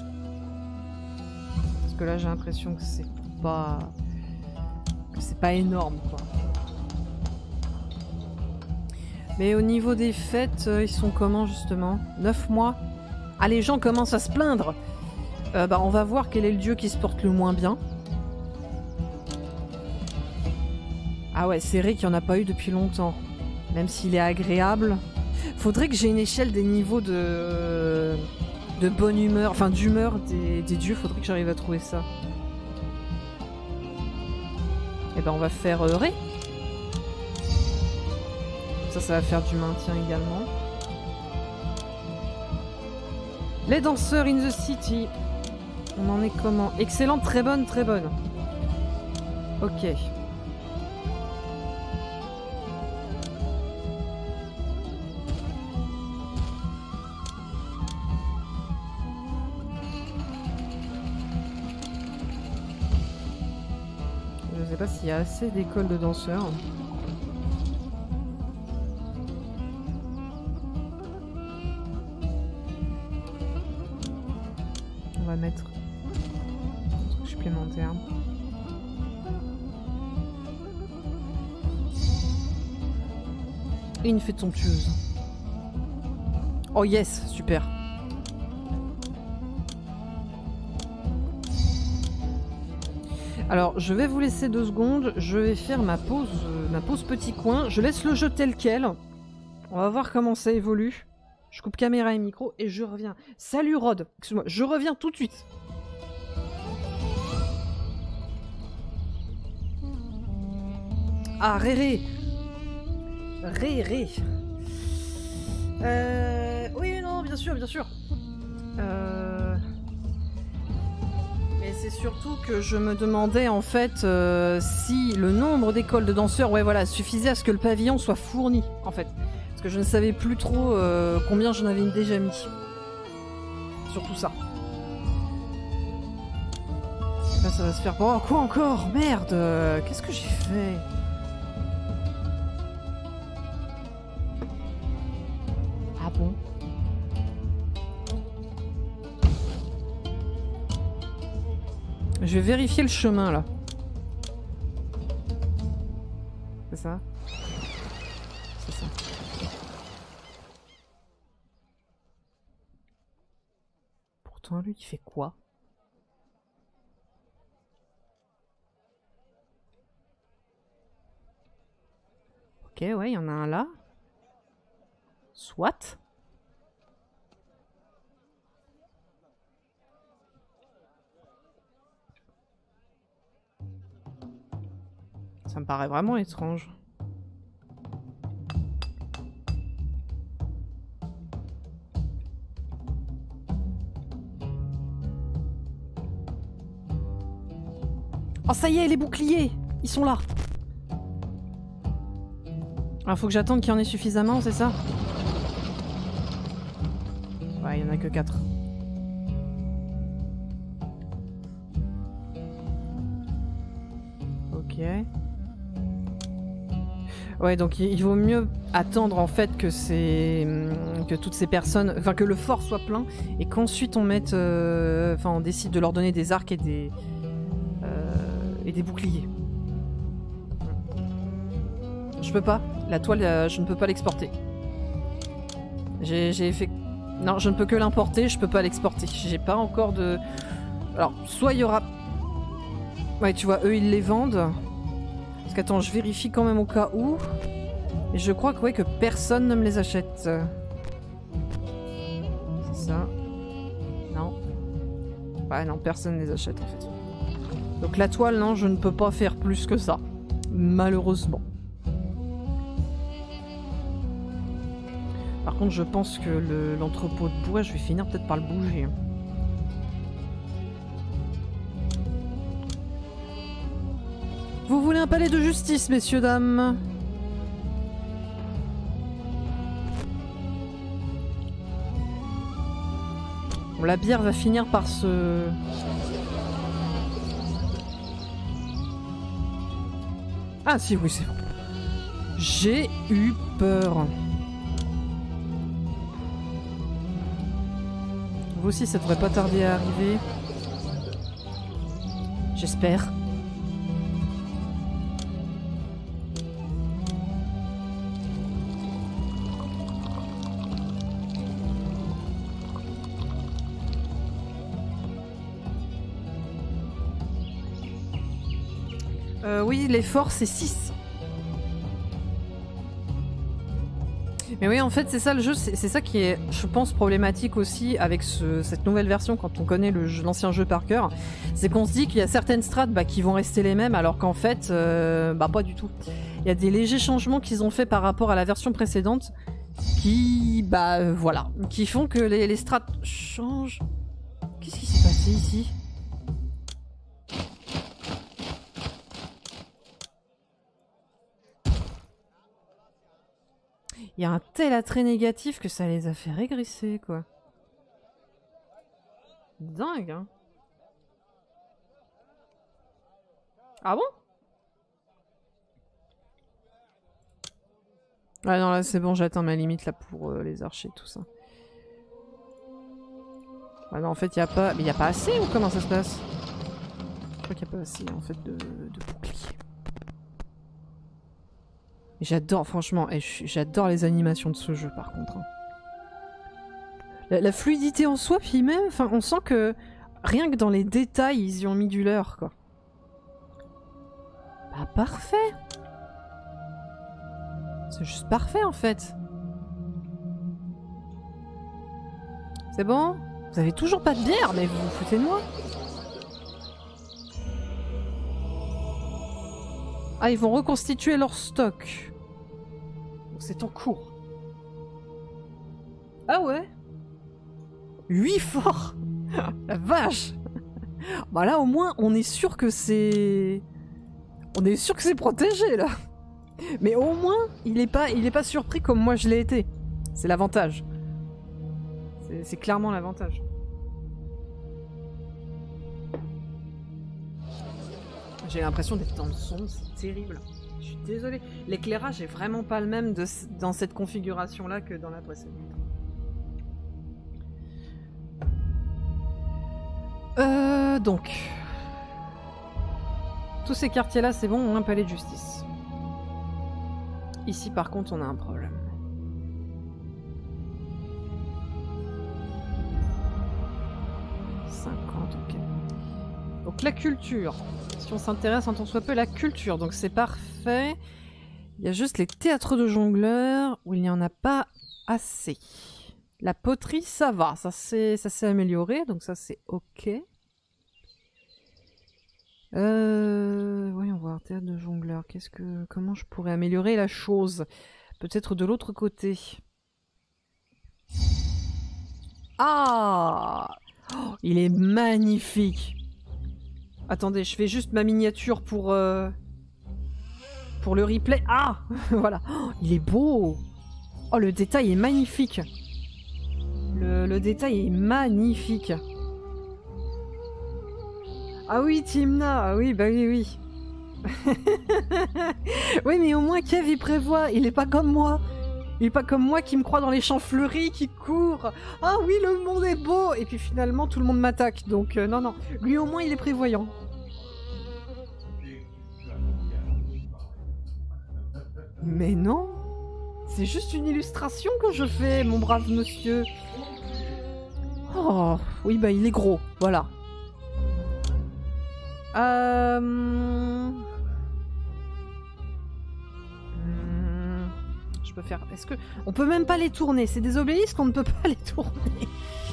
Parce que là, j'ai l'impression que c'est pas... énorme, quoi. Mais au niveau des fêtes, ils sont comment, justement? 9 mois? Ah, les gens commencent à se plaindre! On va voir quel est le dieu qui se porte le moins bien. Ah ouais, c'est vrai qu'il n'y en a pas eu depuis longtemps. Même s'il est agréable. Faudrait que j'ai une échelle des niveaux de bonne humeur, enfin d'humeur des dieux. Faudrait que j'arrive à trouver ça. Et ben on va faire Ré. Ça va faire du maintien également. Les danseurs in the city. On en est comment? Excellente, très bonne, très bonne. Ok. sais pas s'il y a assez d'écoles de danseurs. On va mettre un truc supplémentaire. Et une fête somptueuse. Oh yes, super. Alors, je vais vous laisser 2 secondes. Je vais faire ma pause petit coin. Je laisse le jeu tel quel. On va voir comment ça évolue. Je coupe caméra et micro et je reviens. Salut Rod. Excuse-moi, je reviens tout de suite. Ah, Réré. Réré. Oui, non, bien sûr, bien sûr. Mais c'est surtout que je me demandais en fait si le nombre d'écoles de danseurs, ouais voilà, suffisait à ce que le pavillon soit fourni en fait. Parce que je ne savais plus trop combien j'en avais déjà mis. Surtout ça. Là, ça va se faire... Oh, quoi encore? Merde. Qu'est-ce que j'ai fait? Ah bon? Je vais vérifier le chemin, là. C'est ça? C'est ça. Pourtant, lui, il fait quoi? Ok, ouais, il y en a un là. Soit. Ça me paraît vraiment étrange. Oh, ça y est, les boucliers! Ils sont là! Alors, faut que j'attende qu'il y en ait suffisamment, c'est ça? Ouais, il y en a que 4. Ok. Ouais, donc il vaut mieux attendre en fait que toutes ces personnes, enfin que le fort soit plein et qu'ensuite on mette, enfin on décide de leur donner des arcs et des boucliers. Je peux pas, la toile, je ne peux pas l'exporter. J'ai fait, non, je ne peux que l'importer, je peux pas l'exporter. J'ai pas encore de, alors soit il y aura, ouais tu vois, eux ils les vendent. Parce qu'attends, je vérifie quand même au cas où. Et je crois que, ouais, que personne ne me les achète. C'est ça. Non. Ouais, non, personne ne les achète en fait. Donc la toile, non, je ne peux pas faire plus que ça. Malheureusement. Par contre, je pense que l'entrepôt de bois, je vais finir peut-être par le bouger. Hein. Vous voulez un palais de justice, messieurs, dames? Bon, la bière va finir par se... Ah si, oui, c'est bon. J'ai eu peur. Vous aussi, ça devrait pas tarder à arriver. J'espère. Oui, l'effort c'est 6. Mais oui, en fait, c'est ça le jeu, c'est ça qui est, je pense, problématique aussi avec cette nouvelle version quand on connaît l'ancien jeu par cœur. C'est qu'on se dit qu'il y a certaines strats qui vont rester les mêmes, alors qu'en fait, pas du tout. Il y a des légers changements qu'ils ont fait par rapport à la version précédente qui, voilà, qui font que les strats changent. Qu'est-ce qui s'est passé ici ? Il y a un tel attrait négatif que ça les a fait régresser, quoi. Dingue, hein. Ah bon? Ouais, non, là c'est bon, j'atteins ma limite là pour les archers, tout ça. Ouais, non, en fait, il y a pas... Mais il y a pas assez ou comment ça se passe? Je crois qu'il n'y a pas assez, en fait, de boucliers. J'adore, franchement, j'adore les animations de ce jeu, par contre. Hein. La fluidité en soi, puis même, enfin, on sent que rien que dans les détails, ils y ont mis du leur, quoi. Bah, parfait! C'est juste parfait, en fait. C'est bon? Vous avez toujours pas de bière, mais vous vous foutez de moi? Ah, ils vont reconstituer leur stock. C'est en cours. Ah ouais? 8 forts. La vache. Bah là, au moins, on est sûr que c'est... On est sûr que c'est protégé, là. Mais au moins, il est pas surpris comme moi je l'ai été. C'est l'avantage. C'est clairement l'avantage. J'ai l'impression d'être dans le son, c'est terrible. Je suis désolée. L'éclairage est vraiment pas le même dans cette configuration-là que dans la précédente. Donc... Tous ces quartiers-là, c'est bon, ont un palais de justice. Ici, par contre, on a un problème. Ok. Donc la culture. Si on s'intéresse en tant soit peu à la culture, donc c'est parfait. Il y a juste les théâtres de jongleurs où il n'y en a pas assez. La poterie, ça va, ça s'est amélioré, donc ça c'est ok. Voyons voir, théâtre de jongleurs. Comment je pourrais améliorer la chose? Peut-être de l'autre côté. Ah! Oh, il est magnifique. Attendez, je fais juste ma miniature pour le replay. Ah! Voilà. Oh, il est beau. Oh, le détail est magnifique. Le détail est magnifique. Ah oui, Timna. Ah oui, bah oui, oui. Oui, mais au moins Kev, il prévoit. Il est pas comme moi. Il est pas comme moi qui me croit dans les champs fleuris, qui court. Ah oui, le monde est beau. Et puis finalement, tout le monde m'attaque. Donc non, non. Lui, au moins, il est prévoyant. Mais non. C'est juste une illustration que je fais, mon brave monsieur. Oh, oui, bah il est gros. Voilà. Je peux faire... Est-ce que... On peut même pas les tourner. C'est des obélisques, on ne peut pas les tourner.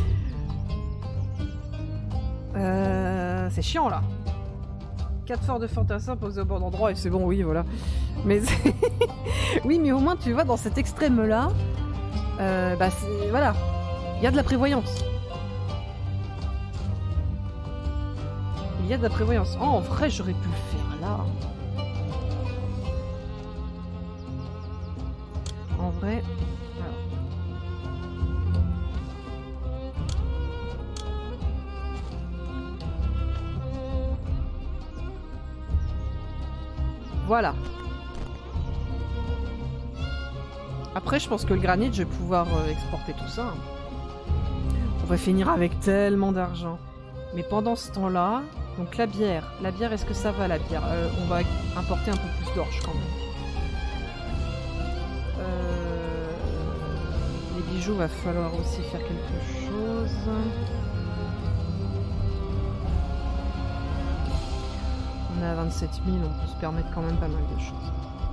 C'est chiant, là. 4 forts de fantassins posés au bon endroit et c'est bon, oui, voilà. Mais oui, mais au moins, tu vois, dans cet extrême-là, bah, voilà. Il y a de la prévoyance. Il y a de la prévoyance. Oh, en vrai, j'aurais pu le faire là. En vrai... Alors. Voilà. Après, je pense que le granit, je vais pouvoir exporter tout ça. On va finir avec tellement d'argent. Mais pendant ce temps-là... Donc la bière. La bière, est-ce que ça va, la bière? On va importer un peu plus d'orge, quand même. Les bijoux, va falloir aussi faire quelque chose. On est à 27 000, on peut se permettre quand même pas mal de choses.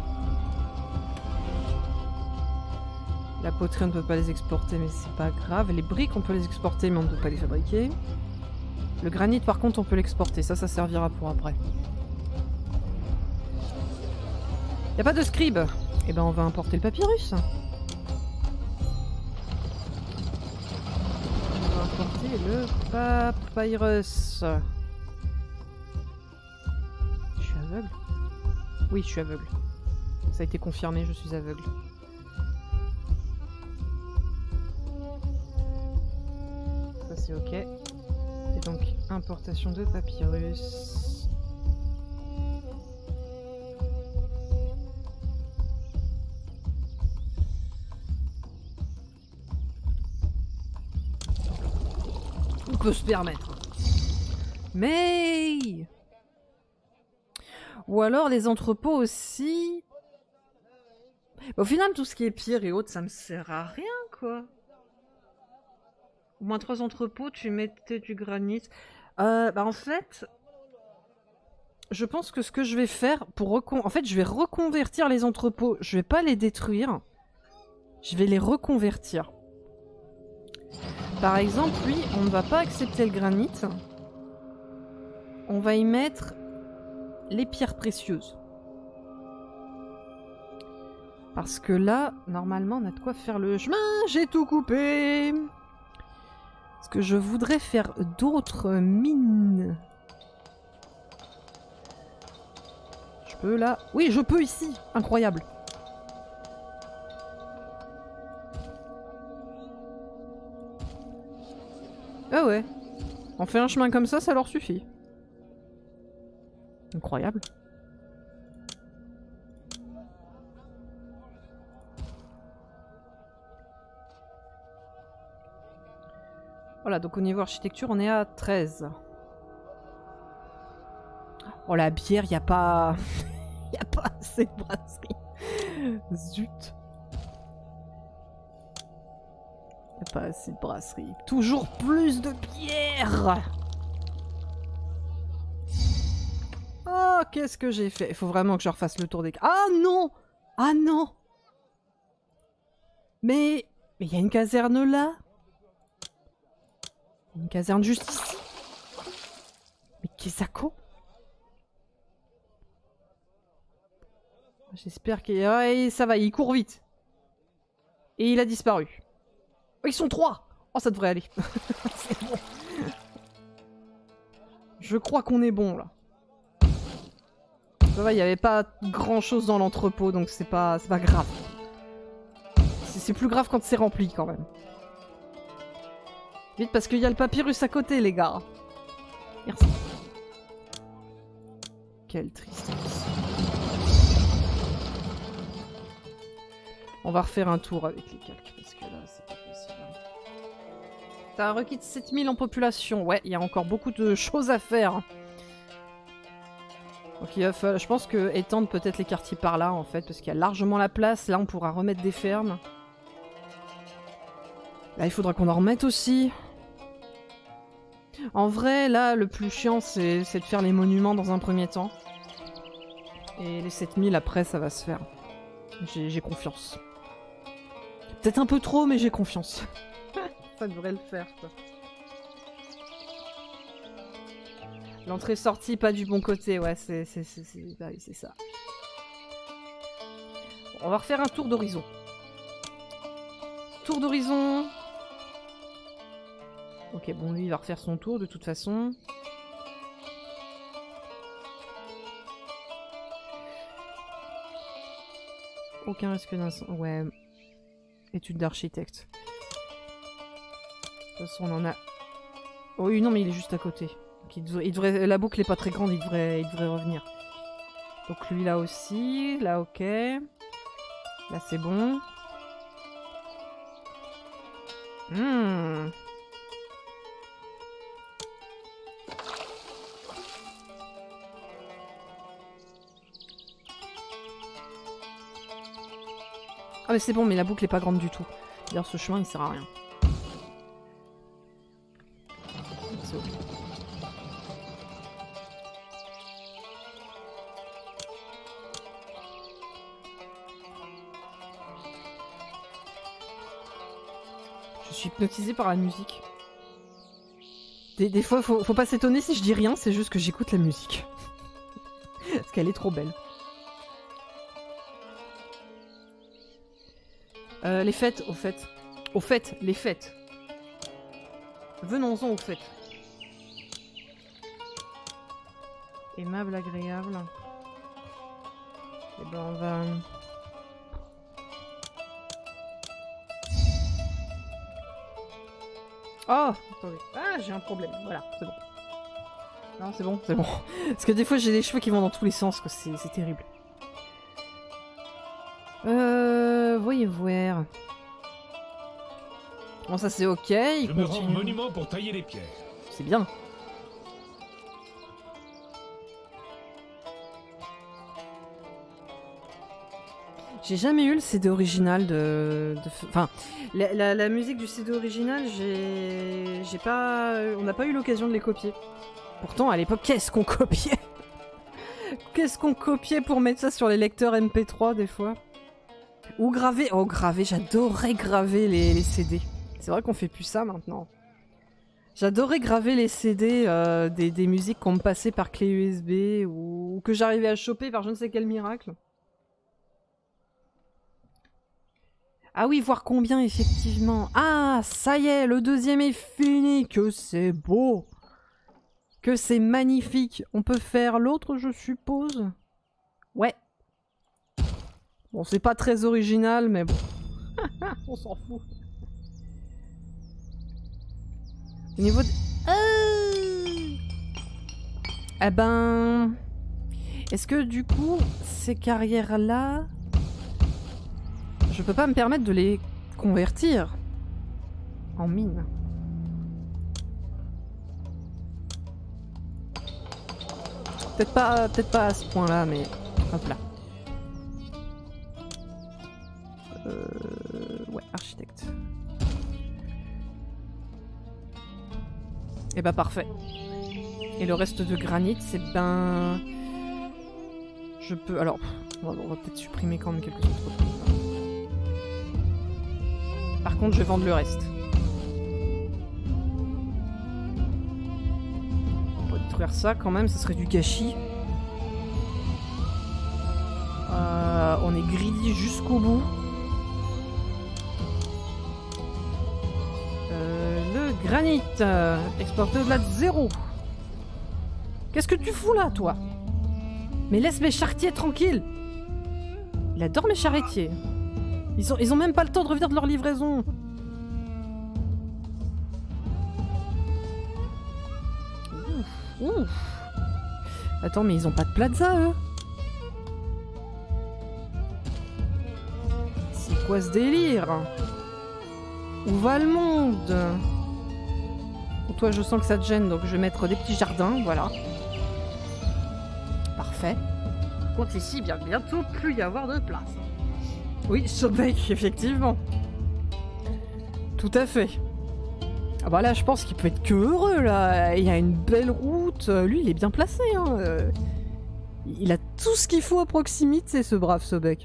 La poterie, on ne peut pas les exporter, mais c'est pas grave. Les briques, on peut les exporter, mais on ne peut pas les fabriquer. Le granit, par contre, on peut l'exporter. Ça servira pour après. Y a pas de scribe. Eh ben, on va importer le papyrus. On va importer le papyrus. Je suis aveugle? Oui, je suis aveugle. Ça a été confirmé, je suis aveugle. Ça, c'est ok. Et donc, importation de papyrus. peut se permettre. Mais... Ou alors les entrepôts aussi... Au final, tout ce qui est pierre et autres, ça me sert à rien, quoi. Au moins 3 entrepôts, tu mettais du granit. En fait... Je pense que ce que je vais faire pour en fait, je vais reconvertir les entrepôts. Je vais pas les détruire. Je vais les reconvertir. Par exemple, lui, on ne va pas accepter le granit. On va y mettre les pierres précieuses. Parce que là, normalement, on a de quoi faire le chemin. J'ai tout coupé. Parce que je voudrais faire d'autres mines. Je peux là... Oui, je peux ici. Incroyable. Ah ouais. On fait un chemin comme ça leur suffit. Incroyable. Voilà, donc au niveau architecture, on est à 13. Oh la bière, y a pas... y a pas assez de brasserie. Zut. Y a pas assez de brasserie. Toujours plus de bière. Oh, qu'est-ce que j'ai fait? Il faut vraiment que je refasse le tour des... Ah non! Ah non! Mais il y a une caserne là? Une caserne juste ici? Mais qu'est-ce que j'espère qu'il... Ouais, ça va, il court vite. Et il a disparu. Oh, ils sont 3! Oh, ça devrait aller. C'est bon. Je crois qu'on est bon, là. Ça va, il n'y avait pas grand-chose dans l'entrepôt, donc c'est pas grave. C'est plus grave quand c'est rempli, quand même. Vite, parce qu'il y a le papyrus à côté, les gars. Merci. Quelle tristesse. On va refaire un tour avec les calques, parce que là, c'est pas possible. T'as requis 7000 en population. Ouais, il y a encore beaucoup de choses à faire. Donc il va falloir, je pense que étendre peut-être les quartiers par là, en fait, parce qu'il y a largement la place. Là, on pourra remettre des fermes. Là, il faudra qu'on en remette aussi. En vrai, là, le plus chiant, c'est de faire les monuments dans un premier temps. Et les 7000, après, ça va se faire. J'ai confiance. Peut-être un peu trop, mais j'ai confiance. Ça devrait le faire, quoi. L'entrée-sortie, pas du bon côté, ouais, c'est ça. On va refaire un tour d'horizon. Tour d'horizon. Ok, bon, lui, il va refaire son tour, de toute façon. Aucun risque d'incendie. Ouais. Étude d'architecte. De toute façon, on en a... Oh oui, non, mais il est juste à côté. Donc, il devrait... La boucle est pas très grande, il devrait revenir. Donc lui, là aussi. Là, ok. Là, c'est bon. Ah mais c'est bon, mais la boucle est pas grande du tout. D'ailleurs, ce chemin, il sert à rien. C'est ok. Je suis hypnotisée par la musique. Des fois, faut pas s'étonner si je dis rien, c'est juste que j'écoute la musique. Parce qu'elle est trop belle. Les fêtes, au fait. Au fait, les fêtes. Venons-en aux fêtes. Aimable, agréable. Et ben on va... Oh, attendez. Ah, j'ai un problème. Voilà, c'est bon. Non, c'est bon, c'est bon. Parce que des fois, j'ai des cheveux qui vont dans tous les sens, quoi. C'est terrible. Voyez voir. Bon, ça c'est ok. Je me rends au monument pour tailler les pierres. C'est bien. J'ai jamais eu le CD original Enfin, la musique du CD original, j'ai pas... On n'a pas eu l'occasion de les copier. Pourtant, à l'époque, qu'est-ce qu'on copiait? Qu'est-ce qu'on copiait pour mettre ça sur les lecteurs MP3, des fois? Ou graver... Oh, graver, j'adorais graver les CD. C'est vrai qu'on fait plus ça, maintenant. J'adorais graver les CD des musiques qu'on me passait par clé USB ou que j'arrivais à choper par je ne sais quel miracle. Ah oui, voir combien, effectivement. Ah, ça y est, le deuxième est fini. Que c'est beau. Que c'est magnifique. On peut faire l'autre, je suppose. Ouais. Bon, c'est pas très original, mais bon. On s'en fout. Au niveau de... Eh ben... Est-ce que, du coup, ces carrières-là... Je peux pas me permettre de les convertir en mine. Peut-être pas à ce point-là, mais hop là. Ouais, architecte. Et bah parfait. Et le reste de granit, c'est ben... Je peux... Alors, on va peut-être supprimer quand même quelques autres trucs. Par contre, je vais vendre le reste. On peut détruire ça quand même, ça serait du gâchis. On est greedy jusqu'au bout. Le granit. Exporté au-delà de 0. Qu'est-ce que tu fous là, toi? Mais laisse mes charretiers tranquilles. Il adore mes charretiers. Ils ont même pas le temps de revenir de leur livraison. Ouf, ouf. Attends, mais ils ont pas de plaza, eux? C'est quoi ce délire? Où va le monde? Bon, toi, je sens que ça te gêne, donc je vais mettre des petits jardins, voilà. Parfait. Par contre, ici, il va bientôt plus y avoir de place. Oui, Sobek, effectivement. Tout à fait. Ah bah là, je pense qu'il peut être que heureux, là. Il y a une belle route. Lui, il est bien placé, hein. Il a tout ce qu'il faut à proximité, ce brave Sobek.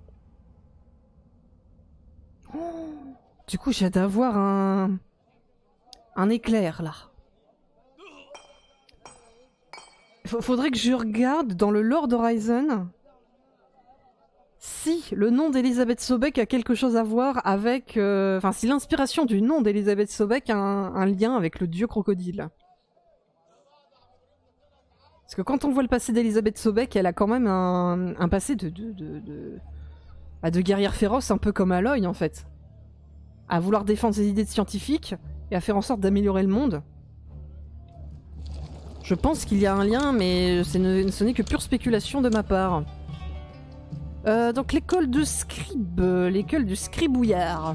Oh, du coup, j'ai d'avoir un éclair, là. Faudrait que je regarde dans le lore d'Horizon... Si le nom d'Elisabeth Sobek a quelque chose à voir avec... Enfin, si l'inspiration du nom d'Elisabeth Sobek a un lien avec le dieu crocodile. Parce que quand on voit le passé d'Elisabeth Sobek, elle a quand même un passé de guerrière féroce, un peu comme Aloy, en fait. À vouloir défendre ses idées de scientifique et à faire en sorte d'améliorer le monde. Je pense qu'il y a un lien, mais ce n'est que pure spéculation de ma part. Donc l'école de scribe, l'école du scribouillard.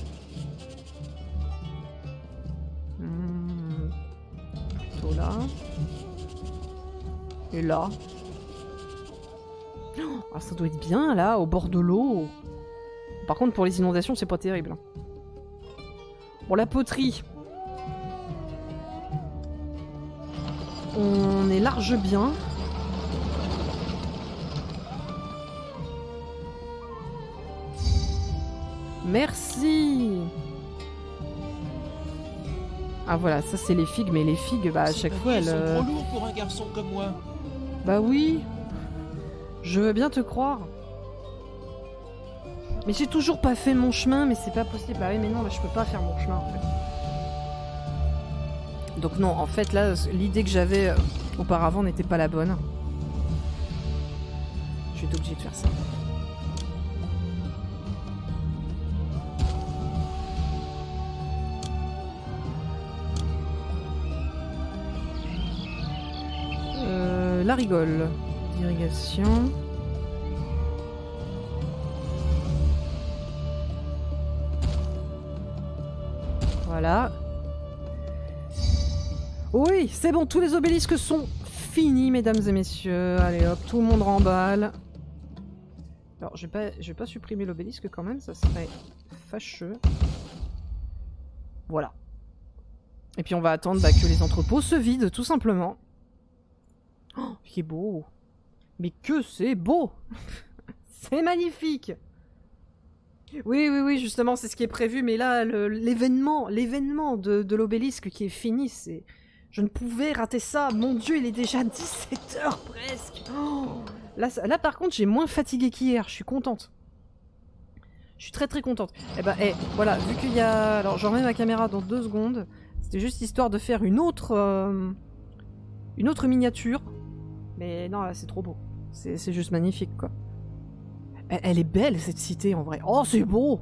Plutôt là. Et là. Ah, ça doit être bien là, au bord de l'eau. Par contre, pour les inondations, c'est pas terrible. Bon, la poterie. On est large bien. Merci. Ah voilà, ça c'est les figues, mais les figues, bah à chaque fois elles... sont trop lourds pour un garçon comme moi. Bah oui. Je veux bien te croire. Mais j'ai toujours pas fait mon chemin, mais c'est pas possible. Bah oui, mais non, là, je peux pas faire mon chemin en fait. Donc non, en fait là, l'idée que j'avais auparavant n'était pas la bonne. Je vais être obligée de faire ça. La rigole. D'irrigation. Voilà. Oui, c'est bon, tous les obélisques sont finis, mesdames et messieurs. Allez hop, tout le monde remballe. Alors, je vais pas supprimer l'obélisque quand même, ça serait fâcheux. Voilà. Et puis on va attendre que les entrepôts se vident, tout simplement. Oh, c'est beau. Mais que c'est beau. C'est magnifique. Oui, justement, c'est ce qui est prévu. Mais là, l'événement de l'obélisque qui est fini, c'est... Je ne pouvais rater ça. Mon Dieu, il est déjà 17 h presque. Oh, là, par contre, j'ai moins fatigué qu'hier. Je suis contente. Je suis très très contente. Eh ben, voilà, vu qu'il y a... Alors, je remets ma caméra dans 2 secondes. C'était juste histoire de faire une autre miniature. Mais non, là, c'est trop beau. C'est juste magnifique, quoi. Elle est belle, cette cité, en vrai. Oh, c'est beau.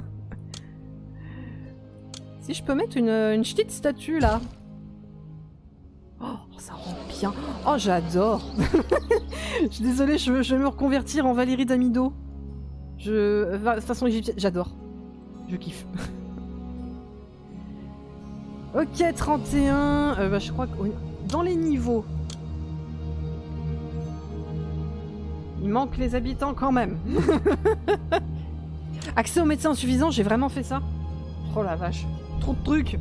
Si je peux mettre une petite statue, là. Oh, ça rend bien. Oh, j'adore. Je suis désolée, je vais me reconvertir en Valérie Damido. Façon égyptienne, j'adore. Je kiffe. Ok, 31. Je crois que dans les niveaux, il manque les habitants quand même. Accès aux médecins insuffisant, j'ai vraiment fait ça? Oh la vache. Trop de trucs.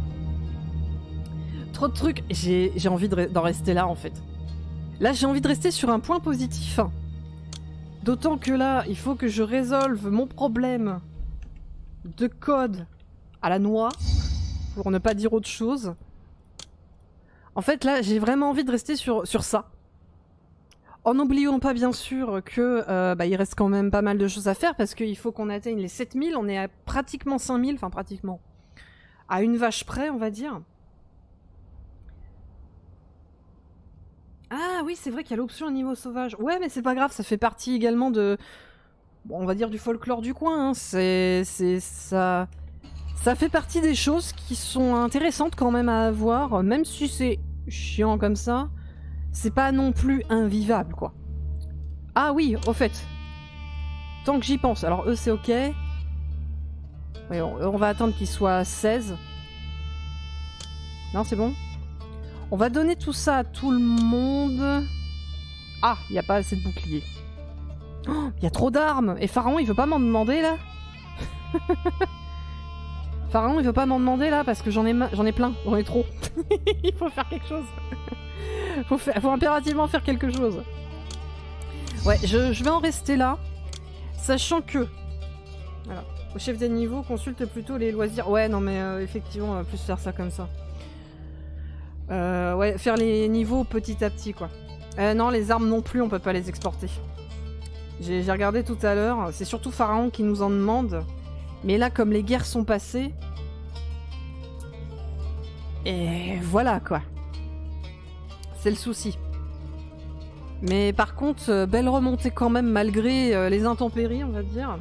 Trop de trucs. J'ai envie d'en rester là en fait. Là j'ai envie de rester sur un point positif. D'autant que là, il faut que je résolve mon problème de code à la noix. Pour ne pas dire autre chose. En fait là, j'ai vraiment envie de rester sur ça. En n'oubliant pas bien sûr que il reste quand même pas mal de choses à faire parce qu'il faut qu'on atteigne les 7000, on est à pratiquement 5000, enfin pratiquement. À une vache près, on va dire. Ah oui, c'est vrai qu'il y a l'option animaux sauvages. Ouais, mais c'est pas grave, ça fait partie également de... Bon, on va dire du folklore du coin, hein. Ça... Ça fait partie des choses qui sont intéressantes quand même à avoir, même si c'est chiant comme ça. C'est pas non plus invivable, quoi. Ah oui, au fait. Tant que j'y pense. Alors eux, c'est ok. Ouais, on va attendre qu'ils soient 16. Non, c'est bon. On va donner tout ça à tout le monde. Ah, il n'y a pas assez de boucliers. Oh, il y a trop d'armes. Et Pharaon, il veut pas m'en demander, là? Pharaon, il veut pas m'en demander, là, parce que j'en ai plein. J'en ai trop. Il faut faire quelque chose. Faut impérativement faire quelque chose. Ouais, je vais en rester là. Sachant que... Voilà. Au chef des niveaux, consulte plutôt les loisirs. Ouais, non mais effectivement, on va plus faire ça comme ça. Ouais, faire les niveaux petit à petit, quoi. Non, les armes non plus, on peut pas les exporter. J'ai regardé tout à l'heure. C'est surtout Pharaon qui nous en demande. Mais là, comme les guerres sont passées... Et voilà, quoi. C'est le souci. Mais par contre, belle remontée quand même, malgré les intempéries, on va dire.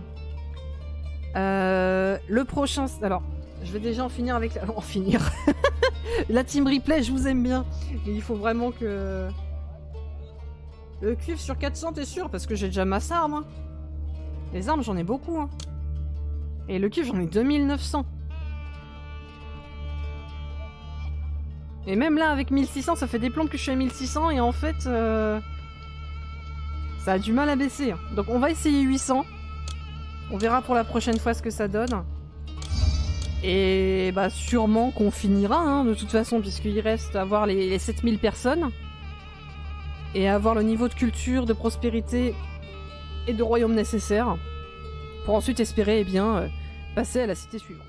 Le prochain... Alors, je vais déjà en finir avec... En finir. La team replay, je vous aime bien. Mais il faut vraiment que... Le cuivre sur 400, t'es sûr? Parce que j'ai déjà masse armes. Hein. Les armes, j'en ai beaucoup. Hein. Et le cuivre, j'en ai 2900. Et même là, avec 1600, ça fait des plombes que je suis à 1600. Et en fait, ça a du mal à baisser. Donc on va essayer 800. On verra pour la prochaine fois ce que ça donne. Et bah sûrement qu'on finira, hein, de toute façon, puisqu'il reste à avoir les 7000 personnes. Et à avoir le niveau de culture, de prospérité et de royaume nécessaire. Pour ensuite espérer, eh bien, passer à la cité suivante.